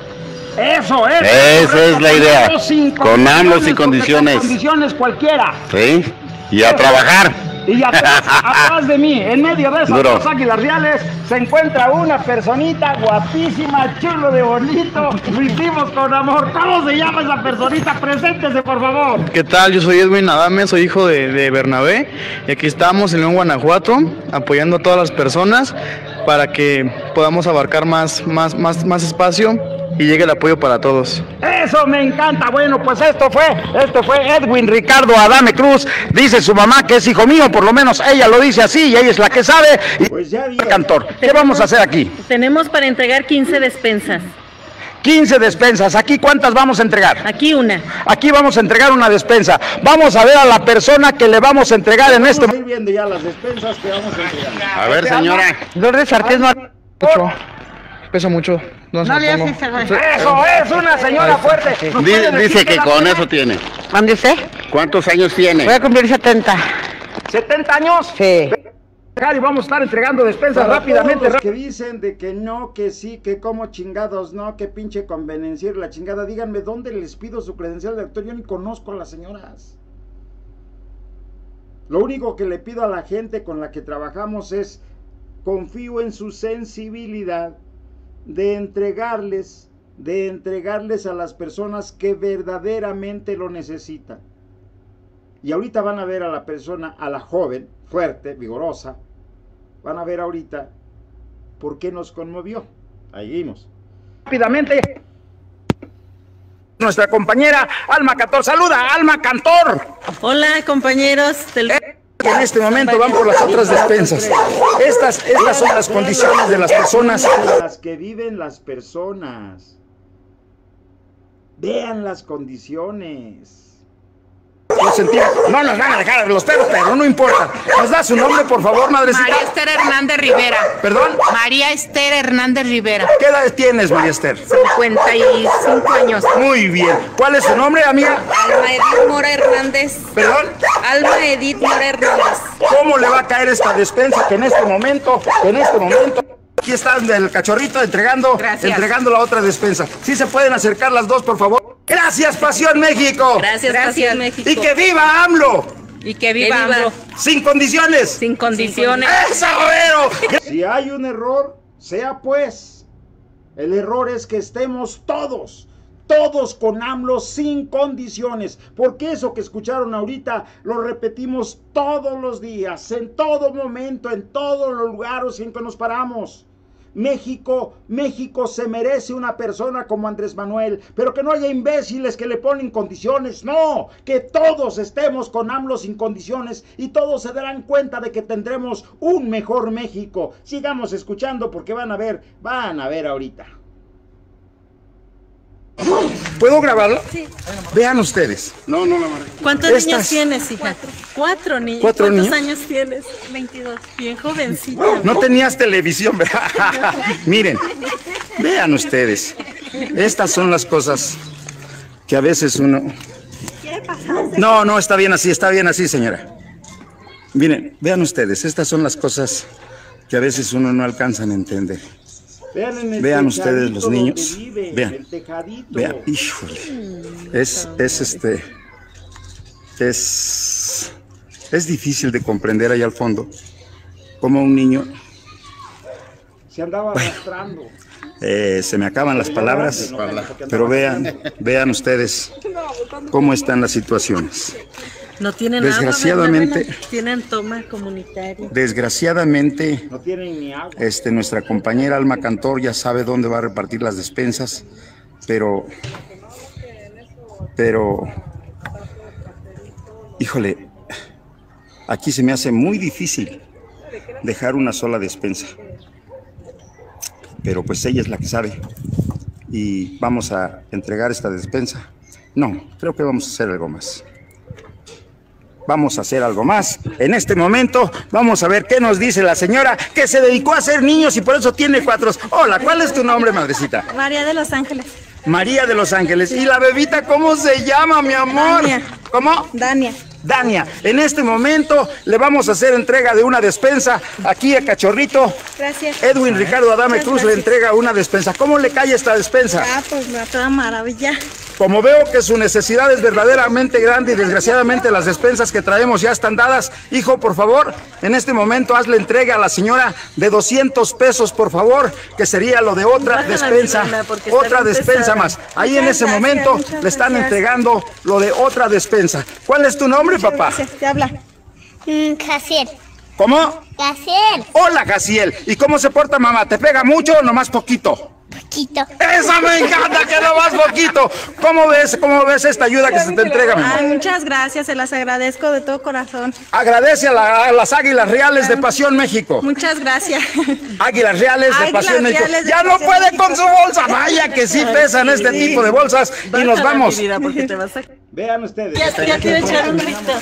Eso es. Esa es la idea. Con ambos y condiciones. condiciones. cualquiera. Sí. Y a trabajar. Y atrás, atrás de mí, en medio de esas Duro. dos águilas reales, se encuentra una personita guapísima, chulo de bonito. Lo hicimos con amor. ¿Cómo se llama esa personita? Preséntese, por favor. ¿Qué tal? Yo soy Edwin Adame, soy hijo de, de Bernabé. Y aquí estamos en León, Guanajuato, apoyando a todas las personas para que podamos abarcar más, más, más, más espacio y llegue el apoyo para todos. Eso me encanta. Bueno, pues esto fue, esto fue Edwin Ricardo Adame Cruz. Dice su mamá que es hijo mío, por lo menos ella lo dice así y ella es la que sabe. Y pues ya vi. Cantor, ¿qué vamos a hacer aquí? Tenemos para entregar quince despensas. quince despensas. ¿Aquí cuántas vamos a entregar? Aquí una. Aquí vamos a entregar una despensa. Vamos a ver a la persona que le vamos a entregar en este momento. Vamos a ir viendo ya las despensas que vamos a entregar. A ver, señora. Lourdes Arqués no mucho. Peso mucho. No, No le pongo. haces Eso es una señora fuerte. ¿Nos puede Dice, decir dice qué que edad con tiene? eso tiene. ¿Dónde usted? ¿Cuántos años tiene? Voy a cumplir setenta. ¿setenta años? Sí. Y vamos a estar entregando despensas Para rápidamente. todos los que dicen de que no, que sí, que como chingados, no, que pinche convenenciero la chingada, díganme dónde les pido su credencial de actor. Yo ni conozco a las señoras. Lo único que le pido a la gente con la que trabajamos es confío en su sensibilidad de entregarles, de entregarles a las personas que verdaderamente lo necesitan. Y ahorita van a ver a la persona, a la joven, fuerte, vigorosa, van a ver ahorita por qué nos conmovió. Ahí vimos. Rápidamente. Nuestra compañera Alma Cantor. Saluda, Alma Cantor. Hola, compañeros del... En este momento van por las otras despensas. Estas, estas son las condiciones de las personas. Las que viven las personas. Vean las condiciones. Que nos sentimos, no nos van a dejar los perros, pero no importa. ¿Nos da su nombre, por favor, madrecita? María Esther Hernández Rivera. ¿Perdón? María Esther Hernández Rivera. ¿Qué edad tienes, María Esther? cincuenta y cinco años. Muy bien. ¿Cuál es su nombre, amiga? Alma Edith Mora Hernández. ¿Perdón? Alma Edith Mora Hernández. ¿Cómo le va a caer esta despensa que en este momento, que en este momento... Aquí está el cachorrito entregando, entregando la otra despensa. ¿Sí se pueden acercar las dos, por favor? ¡Gracias, Pasión México! Gracias, Pasión México. ¡Y que viva AMLO! ¡Y que viva AMLO! ¡Sin condiciones! ¡Sin condiciones! ¡Eso, güero! Si hay un error, sea pues. El error es que estemos todos, todos con AMLO sin condiciones. Porque eso que escucharon ahorita lo repetimos todos los días, en todo momento, en todos los lugares en que nos paramos. México, México se merece una persona como Andrés Manuel, pero que no haya imbéciles que le ponen condiciones, no, que todos estemos con AMLO sin condiciones y todos se darán cuenta de que tendremos un mejor México. Sigamos escuchando porque van a ver, van a ver ahorita. ¿Puedo grabarlo? Sí. Vean ustedes. No, no la marqué. ¿Cuántos Estas... niños tienes, hija? Cuatro. Cuatro niños. ¿Cuatro ¿Cuántos niños? años tienes? veintidós. Bien jovencita. No tenías televisión, ¿verdad? Miren, vean ustedes. Estas son las cosas que a veces uno... ¿Qué pasa? No, no, está bien así, está bien así, señora. Miren, vean ustedes, estas son las cosas que a veces uno no alcanza a entender. Vean, en el Vean ustedes los niños. Vive, Vean. el tejadito. Vean, híjole. Es, es este. Es. Es difícil de comprender ahí al fondo cómo un niño. Se andaba arrastrando. Eh, se me acaban las palabras, pero vean, vean ustedes cómo están las situaciones. No tienen Desgraciadamente, agua, ¿verdad? Tienen toma comunitaria. Desgraciadamente, no tienen ni agua. Este, nuestra compañera Alma Cantor ya sabe dónde va a repartir las despensas, pero, pero, híjole, aquí se me hace muy difícil dejar una sola despensa, pero pues ella es la que sabe y vamos a entregar esta despensa. No, creo que vamos a hacer algo más. Vamos a hacer algo más. En este momento vamos a ver qué nos dice la señora que se dedicó a hacer niños y por eso tiene cuatro. Hola, ¿cuál es tu nombre, madrecita? María de Los Ángeles. María de Los Ángeles. ¿Y la bebita cómo se llama, mi amor? Dania. ¿Cómo? Dania. Dania. En este momento le vamos a hacer entrega de una despensa aquí a Cachorrito. Gracias. Edwin Ricardo Adame Muchas Cruz gracias. le entrega una despensa. ¿Cómo le cae esta despensa? Ah, pues me toda maravilla. Como veo que su necesidad es verdaderamente grande y desgraciadamente las despensas que traemos ya están dadas, hijo, por favor, en este momento hazle entrega a la señora de doscientos pesos, por favor, que sería lo de otra Bájala, despensa, Silvana, porque está otra bien despensa pesada. más. Ahí Muchas en ese gracias, momento muchas le están gracias. entregando lo de otra despensa. ¿Cuál es tu nombre, papá? Gracias, te habla. Mm, Jaciel. ¿Cómo? Jaciel. Hola, Jaciel. ¿Y cómo se porta mamá? ¿Te pega mucho o nomás poquito? Poquito. ¡Esa me encanta, que no más poquito! ¿Cómo ves, cómo ves esta ayuda que se te entrega, mi amor? Ay, muchas gracias, se las agradezco de todo corazón. Agradece a, la- a las Águilas Reales de Pasión México. Muchas gracias. Águilas Reales de Águilas Pasión México. Reales de Ya no Pasión puede México. con su bolsa. Vaya que sí pesan este Sí. tipo de bolsas. Y nos Bájala, vamos. mi vida, porque te vas a... Vean ustedes. Ya, ya quiero echar un grito.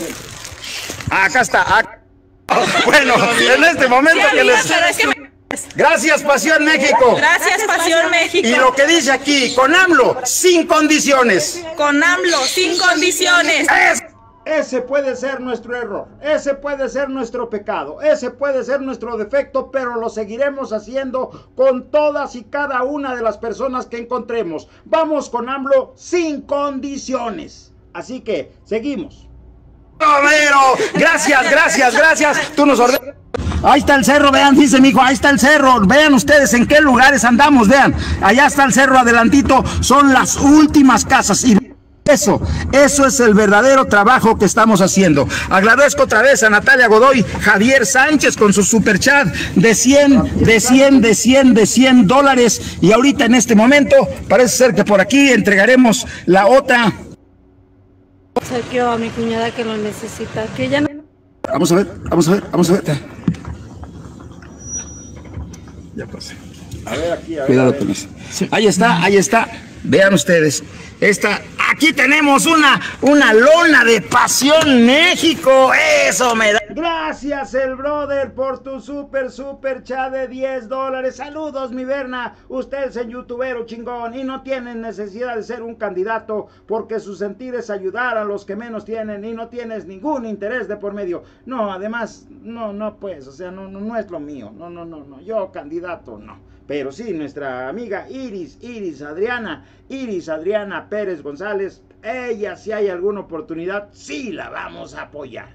Acá está. ac- Bueno, en este momento que les... Pero es que me- Gracias, Pasión México. Gracias, Pasión México. Y lo que dice aquí, con AMLO, sin condiciones. Con AMLO, sin condiciones. Es- Ese puede ser nuestro error, ese puede ser nuestro pecado, ese puede ser nuestro defecto, pero lo seguiremos haciendo con todas y cada una de las personas que encontremos. Vamos con AMLO sin condiciones. Así que, seguimos. Romero, gracias, gracias, gracias. Tú nos ordenas. Ahí está el cerro, vean, dice mi hijo, ahí está el cerro. Vean ustedes en qué lugares andamos, vean. Allá está el cerro adelantito, son las últimas casas. Y eso, eso es el verdadero trabajo que estamos haciendo. Agradezco otra vez a Natalia Godoy, Javier Sánchez con su superchat de cien, de cien, de cien, de cien dólares. Y ahorita en este momento, parece ser que por aquí entregaremos la otra. Obsequio a mi cuñada que lo necesita, que ella no... Vamos a ver, vamos a ver, vamos a ver. Ya pasé. A ver aquí, a ver. Cuidado a ver. con eso. Ahí está, ahí está. Vean ustedes. Esta, ah, Aquí tenemos una, una lona de Pasión México. Eso me da. Gracias, el brother, por tu super, super chat de diez dólares. Saludos, mi Berna. Usted es un youtubero chingón y no tiene necesidad de ser un candidato porque su sentir es ayudar a los que menos tienen y no tienes ningún interés de por medio. No, además, no, no, pues, o sea, no, no, no es lo mío. No, no, no, no. Yo, candidato, no. Pero sí, nuestra amiga Iris, Iris Adriana, Iris Adriana Pérez González, ella, si hay alguna oportunidad, sí la vamos a apoyar.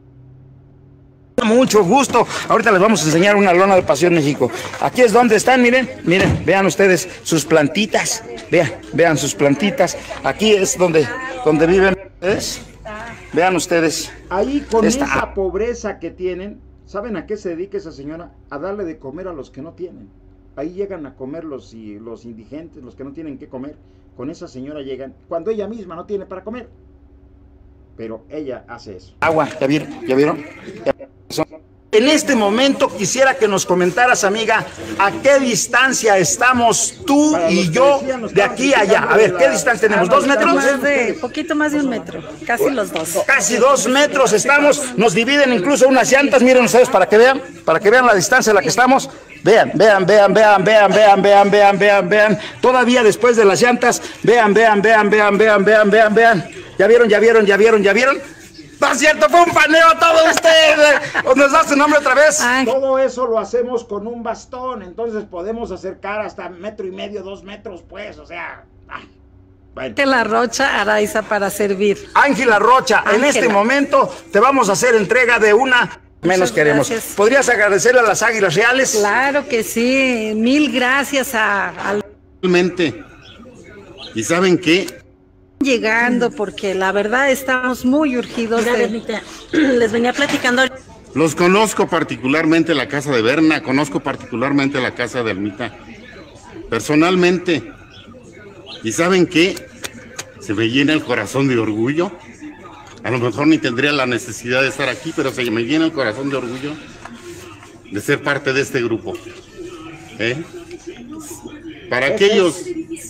Mucho gusto. Ahorita les vamos a enseñar una lona de Pasión México. Aquí es donde están, miren, miren, vean ustedes sus plantitas, vean, vean sus plantitas. Aquí es donde, donde viven ustedes. Vean ustedes. Ahí con esta... esa pobreza que tienen, ¿saben a qué se dedica esa señora? A darle de comer a los que no tienen. Ahí llegan a comer los, los indigentes, los que no tienen que comer. Con esa señora llegan, cuando ella misma no tiene para comer. Pero ella hace eso. Agua, ¿ya vieron? ¿Ya vieron? ¿Ya vieron? En este momento quisiera que nos comentaras, amiga, a qué distancia estamos tú y yo de aquí a allá. A ver, ¿qué distancia tenemos? ¿Dos metros? Más de, poquito más de un metro, casi los dos. Casi dos metros estamos, nos dividen incluso unas llantas, miren ustedes para que vean, para que vean la distancia en la que estamos. Vean, vean, vean, vean, vean, vean, vean, vean, vean, vean. Todavía después de las llantas, vean, vean, vean, vean, vean, vean, vean, vean. ¿Ya vieron, ya vieron, ya vieron, ya vieron? ¡No es cierto! ¡Fue un paneo todo usted! ¿Nos da su nombre otra vez? Ay. Todo eso lo hacemos con un bastón, entonces podemos acercar hasta metro y medio, dos metros, pues, o sea... Ah, bueno. Ángela Rocha Araiza para servir. Ángela Rocha, Ángela. En este momento te vamos a hacer entrega de una... Menos Muchas queremos. Gracias. ¿Podrías agradecerle a las Águilas Reales? Claro que sí. Mil gracias a... a... Realmente. ¿Y saben qué? Llegando porque la verdad estamos muy urgidos. Mira, de... Bernita, les venía platicando. Los conozco particularmente la casa de Berna, conozco particularmente la casa de Almita, personalmente. ¿Y saben qué? Se me llena el corazón de orgullo. A lo mejor ni tendría la necesidad de estar aquí, pero se me llena el corazón de orgullo de ser parte de este grupo. ¿Eh? Para aquellos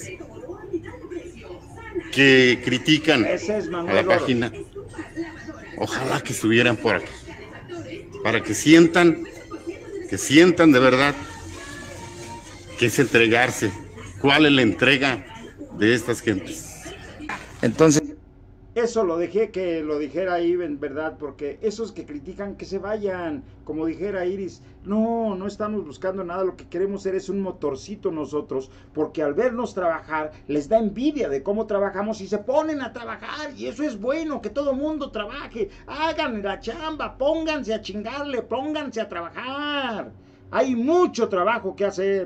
que critican a la página, ojalá que estuvieran por aquí, para que sientan, que sientan de verdad que es entregarse, cuál es la entrega de estas gentes. Entonces, eso lo dejé que lo dijera ahí, en verdad, porque esos que critican que se vayan, como dijera Iris, no, no estamos buscando nada, lo que queremos ser es un motorcito nosotros, porque al vernos trabajar les da envidia de cómo trabajamos y se ponen a trabajar, y eso es bueno, que todo mundo trabaje, hagan la chamba, pónganse a chingarle, pónganse a trabajar, hay mucho trabajo que hacer.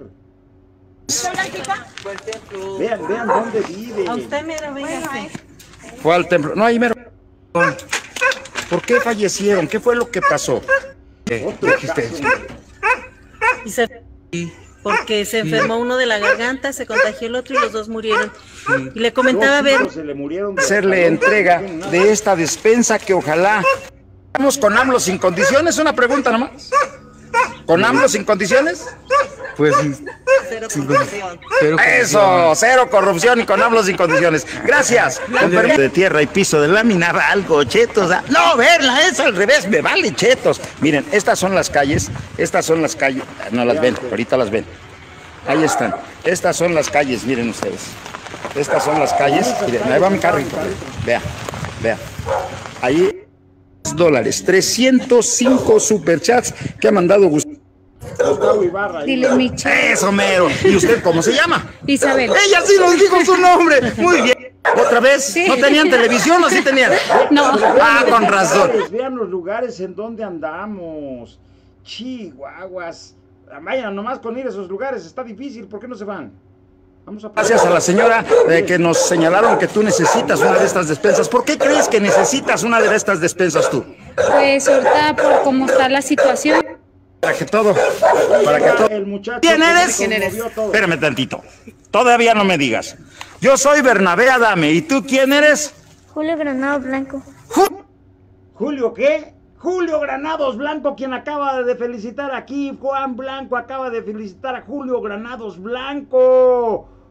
Vean, vean dónde vive. A usted me lo venga. Fue al templo. No, ahí me... ¿Por qué fallecieron? ¿Qué fue lo que pasó? ¿Qué dijiste? Y se... Porque se enfermó uno de la garganta, se contagió el otro y los dos murieron. Y le comentaba a ver... Hacerle entrega de esta despensa que ojalá... ¿Vamos con AMLO sin condiciones? Una pregunta nomás. ¿Con AMLO sin condiciones? Pues... Cero corrupción. Cero Eso, cero corrupción y con AMLO sin condiciones. Gracias. Con permiso de tierra y piso de lámina, algo chetos. ¿Ah? No, verla, es al revés, me vale chetos. Miren, estas son las calles, estas son las calles, no las ven, ahorita las ven. Ahí están. Estas son las calles, miren ustedes. Estas son las calles. Miren, ahí va mi carrito. Vea, vea. Ahí dólares, trescientos cinco superchats que ha mandado Gustavo. Dile Michelle. Eso mero. ¿Y usted cómo se llama? Isabel. Ella sí nos dijo su nombre. Muy bien. ¿Otra vez? Sí. ¿No tenían televisión o sí tenían? No. Ah, con razón. Vean los lugares en donde andamos. Chihuahuas. Vayan nomás con ir a esos lugares. Está difícil. ¿Por qué no se van? Vamos a... Gracias a la señora eh, que nos señalaron que tú necesitas una de estas despensas. ¿Por qué crees que necesitas una de estas despensas tú? Pues ahorita por cómo está la situación. Para que todo, para que todo. El muchacho ¿Quién eres? ¿Quién eres? Espérame tantito. Todavía no me digas. Yo soy Bernabé Adame. ¿Y tú quién eres? Julio Granados Blanco. Ju- ¿Julio qué? Julio Granados Blanco, quien acaba de felicitar aquí. Juan Blanco acaba de felicitar a Julio Granados Blanco.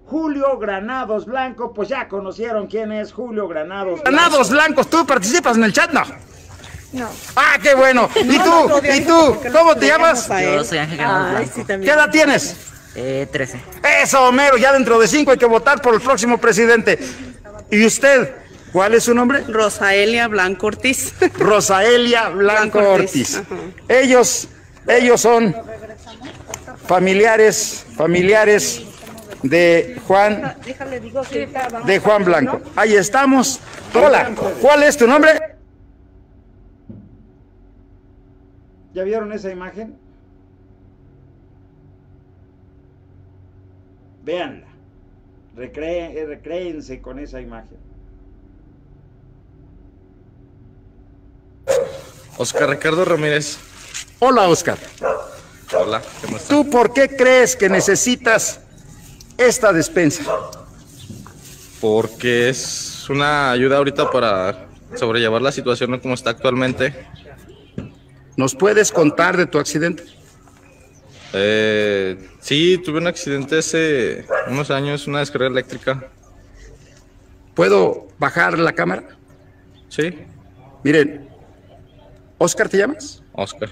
Julio Granados Blanco, pues ya conocieron quién es Julio Granados Blanco. Granados Blancos, ¿tú participas en el chat? No. No. Ah, qué bueno. ¿Y tú? ¿Y tú? ¿Cómo te llamas? Yo soy Ángel Granados Blanco. ¿Qué edad tienes? Eh, trece. Eso, Homero, ya dentro de cinco hay que votar por el próximo presidente. ¿Y usted? ¿Cuál es su nombre? Rosaelia Blanco Ortiz. Rosaelia Blanco, Blanco Ortiz. Ortiz. Ellos, ellos son familiares, familiares de Juan, de Juan Blanco. Ahí estamos. Hola, ¿cuál es tu nombre? ¿Ya vieron esa imagen? Véanla. Recré, recréense con esa imagen. Oscar Ricardo Ramírez. Hola, Oscar. Hola, ¿cómo estás? ¿Tú por qué crees que necesitas esta despensa? Porque es una ayuda ahorita para sobrellevar la situación como está actualmente. ¿Nos puedes contar de tu accidente? Eh, sí, tuve un accidente hace unos años, una descarga eléctrica. ¿Puedo bajar la cámara? Sí. Miren, ¿Oscar te llamas? Oscar.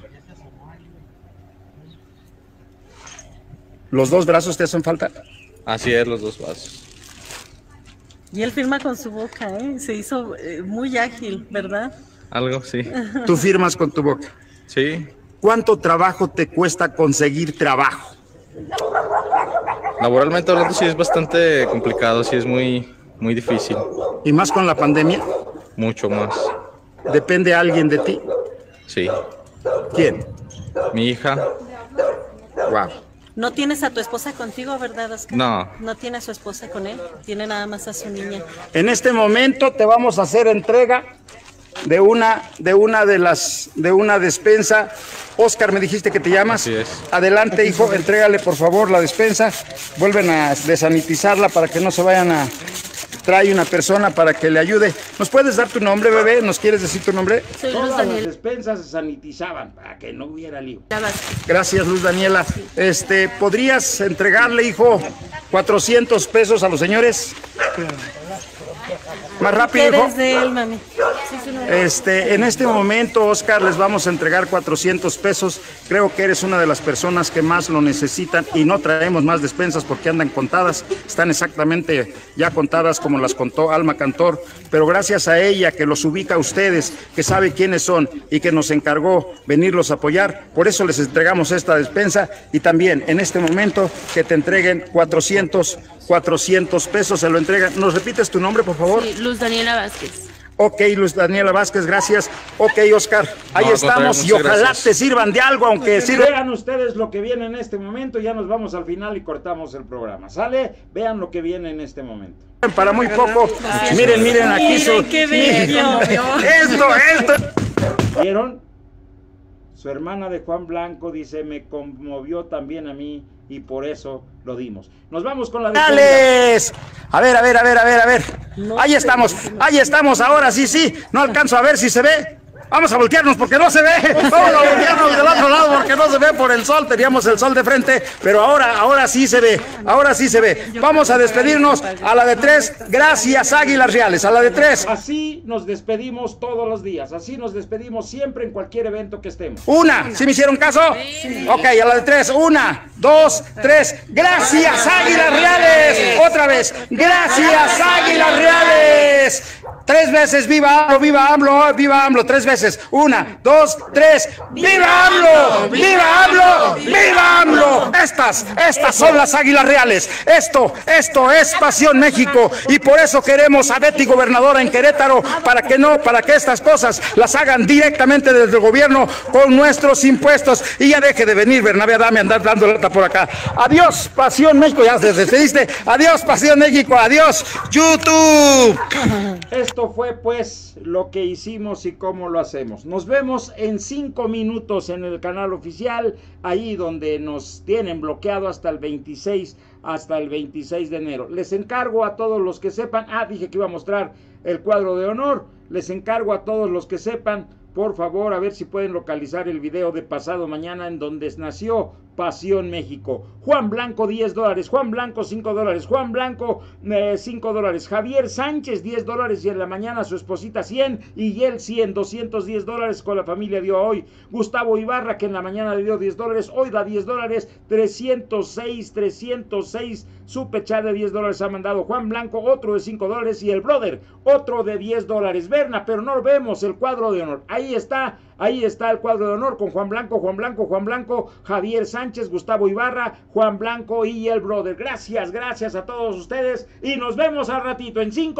¿Los dos brazos te hacen falta? Así es, los dos brazos. Y él firma con su boca, ¿eh? Se hizo eh, muy ágil, ¿verdad? Algo, sí. ¿Tú firmas con tu boca? Sí. ¿Cuánto trabajo te cuesta conseguir trabajo? Laboralmente hablando sí es bastante complicado, sí es muy, muy difícil. ¿Y más con la pandemia? Mucho más. ¿Depende alguien de ti? Sí. ¿Quién? Mi hija. Wow. No tienes a tu esposa contigo, ¿verdad, Oscar? No. No tiene a su esposa con él, tiene nada más a su niña. En este momento te vamos a hacer entrega de una de una de las de una despensa. Oscar, me dijiste que te llamas. Así es. Adelante, hijo, entrégale por favor la despensa. Vuelven a desanitizarla para que no se vayan a... Trae una persona para que le ayude. ¿Nos puedes dar tu nombre, bebé? ¿Nos quieres decir tu nombre? Soy Luz Todas Daniela. las despensas se sanitizaban para que no hubiera lío. Gracias, Luz Daniela. Este, ¿podrías entregarle, hijo, cuatrocientos pesos a los señores? Más rápido, hijo. ¿Quieres de él, mami? Este, en este momento, Oscar, les vamos a entregar cuatrocientos pesos. Creo que eres una de las personas que más lo necesitan y no traemos más despensas porque andan contadas. Están exactamente ya contadas como las contó Alma Cantor, pero gracias a ella que los ubica a ustedes, que sabe quiénes son y que nos encargó venirlos a apoyar, por eso les entregamos esta despensa y también en este momento que te entreguen cuatrocientos pesos, se lo entregan. ¿Nos repites tu nombre, por favor? Sí, Luz Daniela Vázquez. Ok, Luz Daniela Vázquez, gracias. Ok, Oscar, ahí No, estamos y ojalá gracias. te sirvan de algo, aunque sirva. Vean ustedes lo que viene en este momento, ya nos vamos al final y cortamos el programa. ¿Sale? Vean lo que viene en este momento. Para muy poco. Miren, miren aquí su... Miren, qué bello. Esto, esto. ¿Vieron? Su hermana de Juan Blanco dice, me conmovió también a mí y por eso lo dimos. Nos vamos con la despensa. ¡Dales! A ver, a ver, a ver, a ver, a ver. Ahí estamos, ahí estamos, ahora sí, sí. No alcanzo a ver si se ve. Vamos a voltearnos porque no se ve. Vamos a voltearnos del otro lado porque no se ve por el sol. Teníamos el sol de frente, pero ahora, ahora sí se ve. Ahora sí se ve. Vamos a despedirnos a la de tres. Gracias, Águilas Reales. A la de tres. Así nos despedimos todos los días. Así nos despedimos siempre en cualquier evento que estemos. Una. ¿Sí me hicieron caso? Sí. Ok, a la de tres. Una, dos, tres. Gracias, Águilas Reales. Otra vez. Gracias, Águilas Reales. Tres veces. Viva AMLO, viva AMLO, viva AMLO. Tres veces. Una, dos, tres. ¡Viva AMLO! ¡Viva AMLO! ¡Viva AMLO! Estas, estas son las Águilas Reales. Esto, esto es Pasión México. Y por eso queremos a Betty gobernadora en Querétaro, para que no, para que estas cosas las hagan directamente desde el gobierno con nuestros impuestos. Y ya deje de venir Bernabé Adame a andar dando lata por acá. Adiós, Pasión México. Ya se despediste. Adiós, Pasión México. Adiós, YouTube. Esto fue pues lo que hicimos y cómo lo hacemos. Nos vemos en cinco minutos en el canal oficial, ahí donde nos tienen bloqueado hasta el veintiséis, hasta el veintiséis de enero. Les encargo a todos los que sepan, ah, dije que iba a mostrar el cuadro de honor, les encargo a todos los que sepan, por favor, a ver si pueden localizar el video de pasado mañana en donde nació Pasión México. Juan Blanco, diez dólares. Juan Blanco, cinco dólares. Juan Blanco, eh, cinco dólares. Javier Sánchez, diez dólares. Y en la mañana su esposita, cien. Y él, cien. doscientos diez dólares con la familia dio hoy. Gustavo Ibarra, que en la mañana le dio diez dólares. Hoy da diez dólares. trescientos seis, trescientos seis. Superchat de diez dólares ha mandado Juan Blanco. Otro de cinco dólares. Y el brother, otro de diez dólares. Berna, pero no vemos el cuadro de honor. Ahí está. Ahí está el cuadro de honor con Juan Blanco, Juan Blanco, Juan Blanco, Javier Sánchez, Gustavo Ibarra, Juan Blanco y el brother. Gracias, gracias a todos ustedes y nos vemos al ratito en cinco.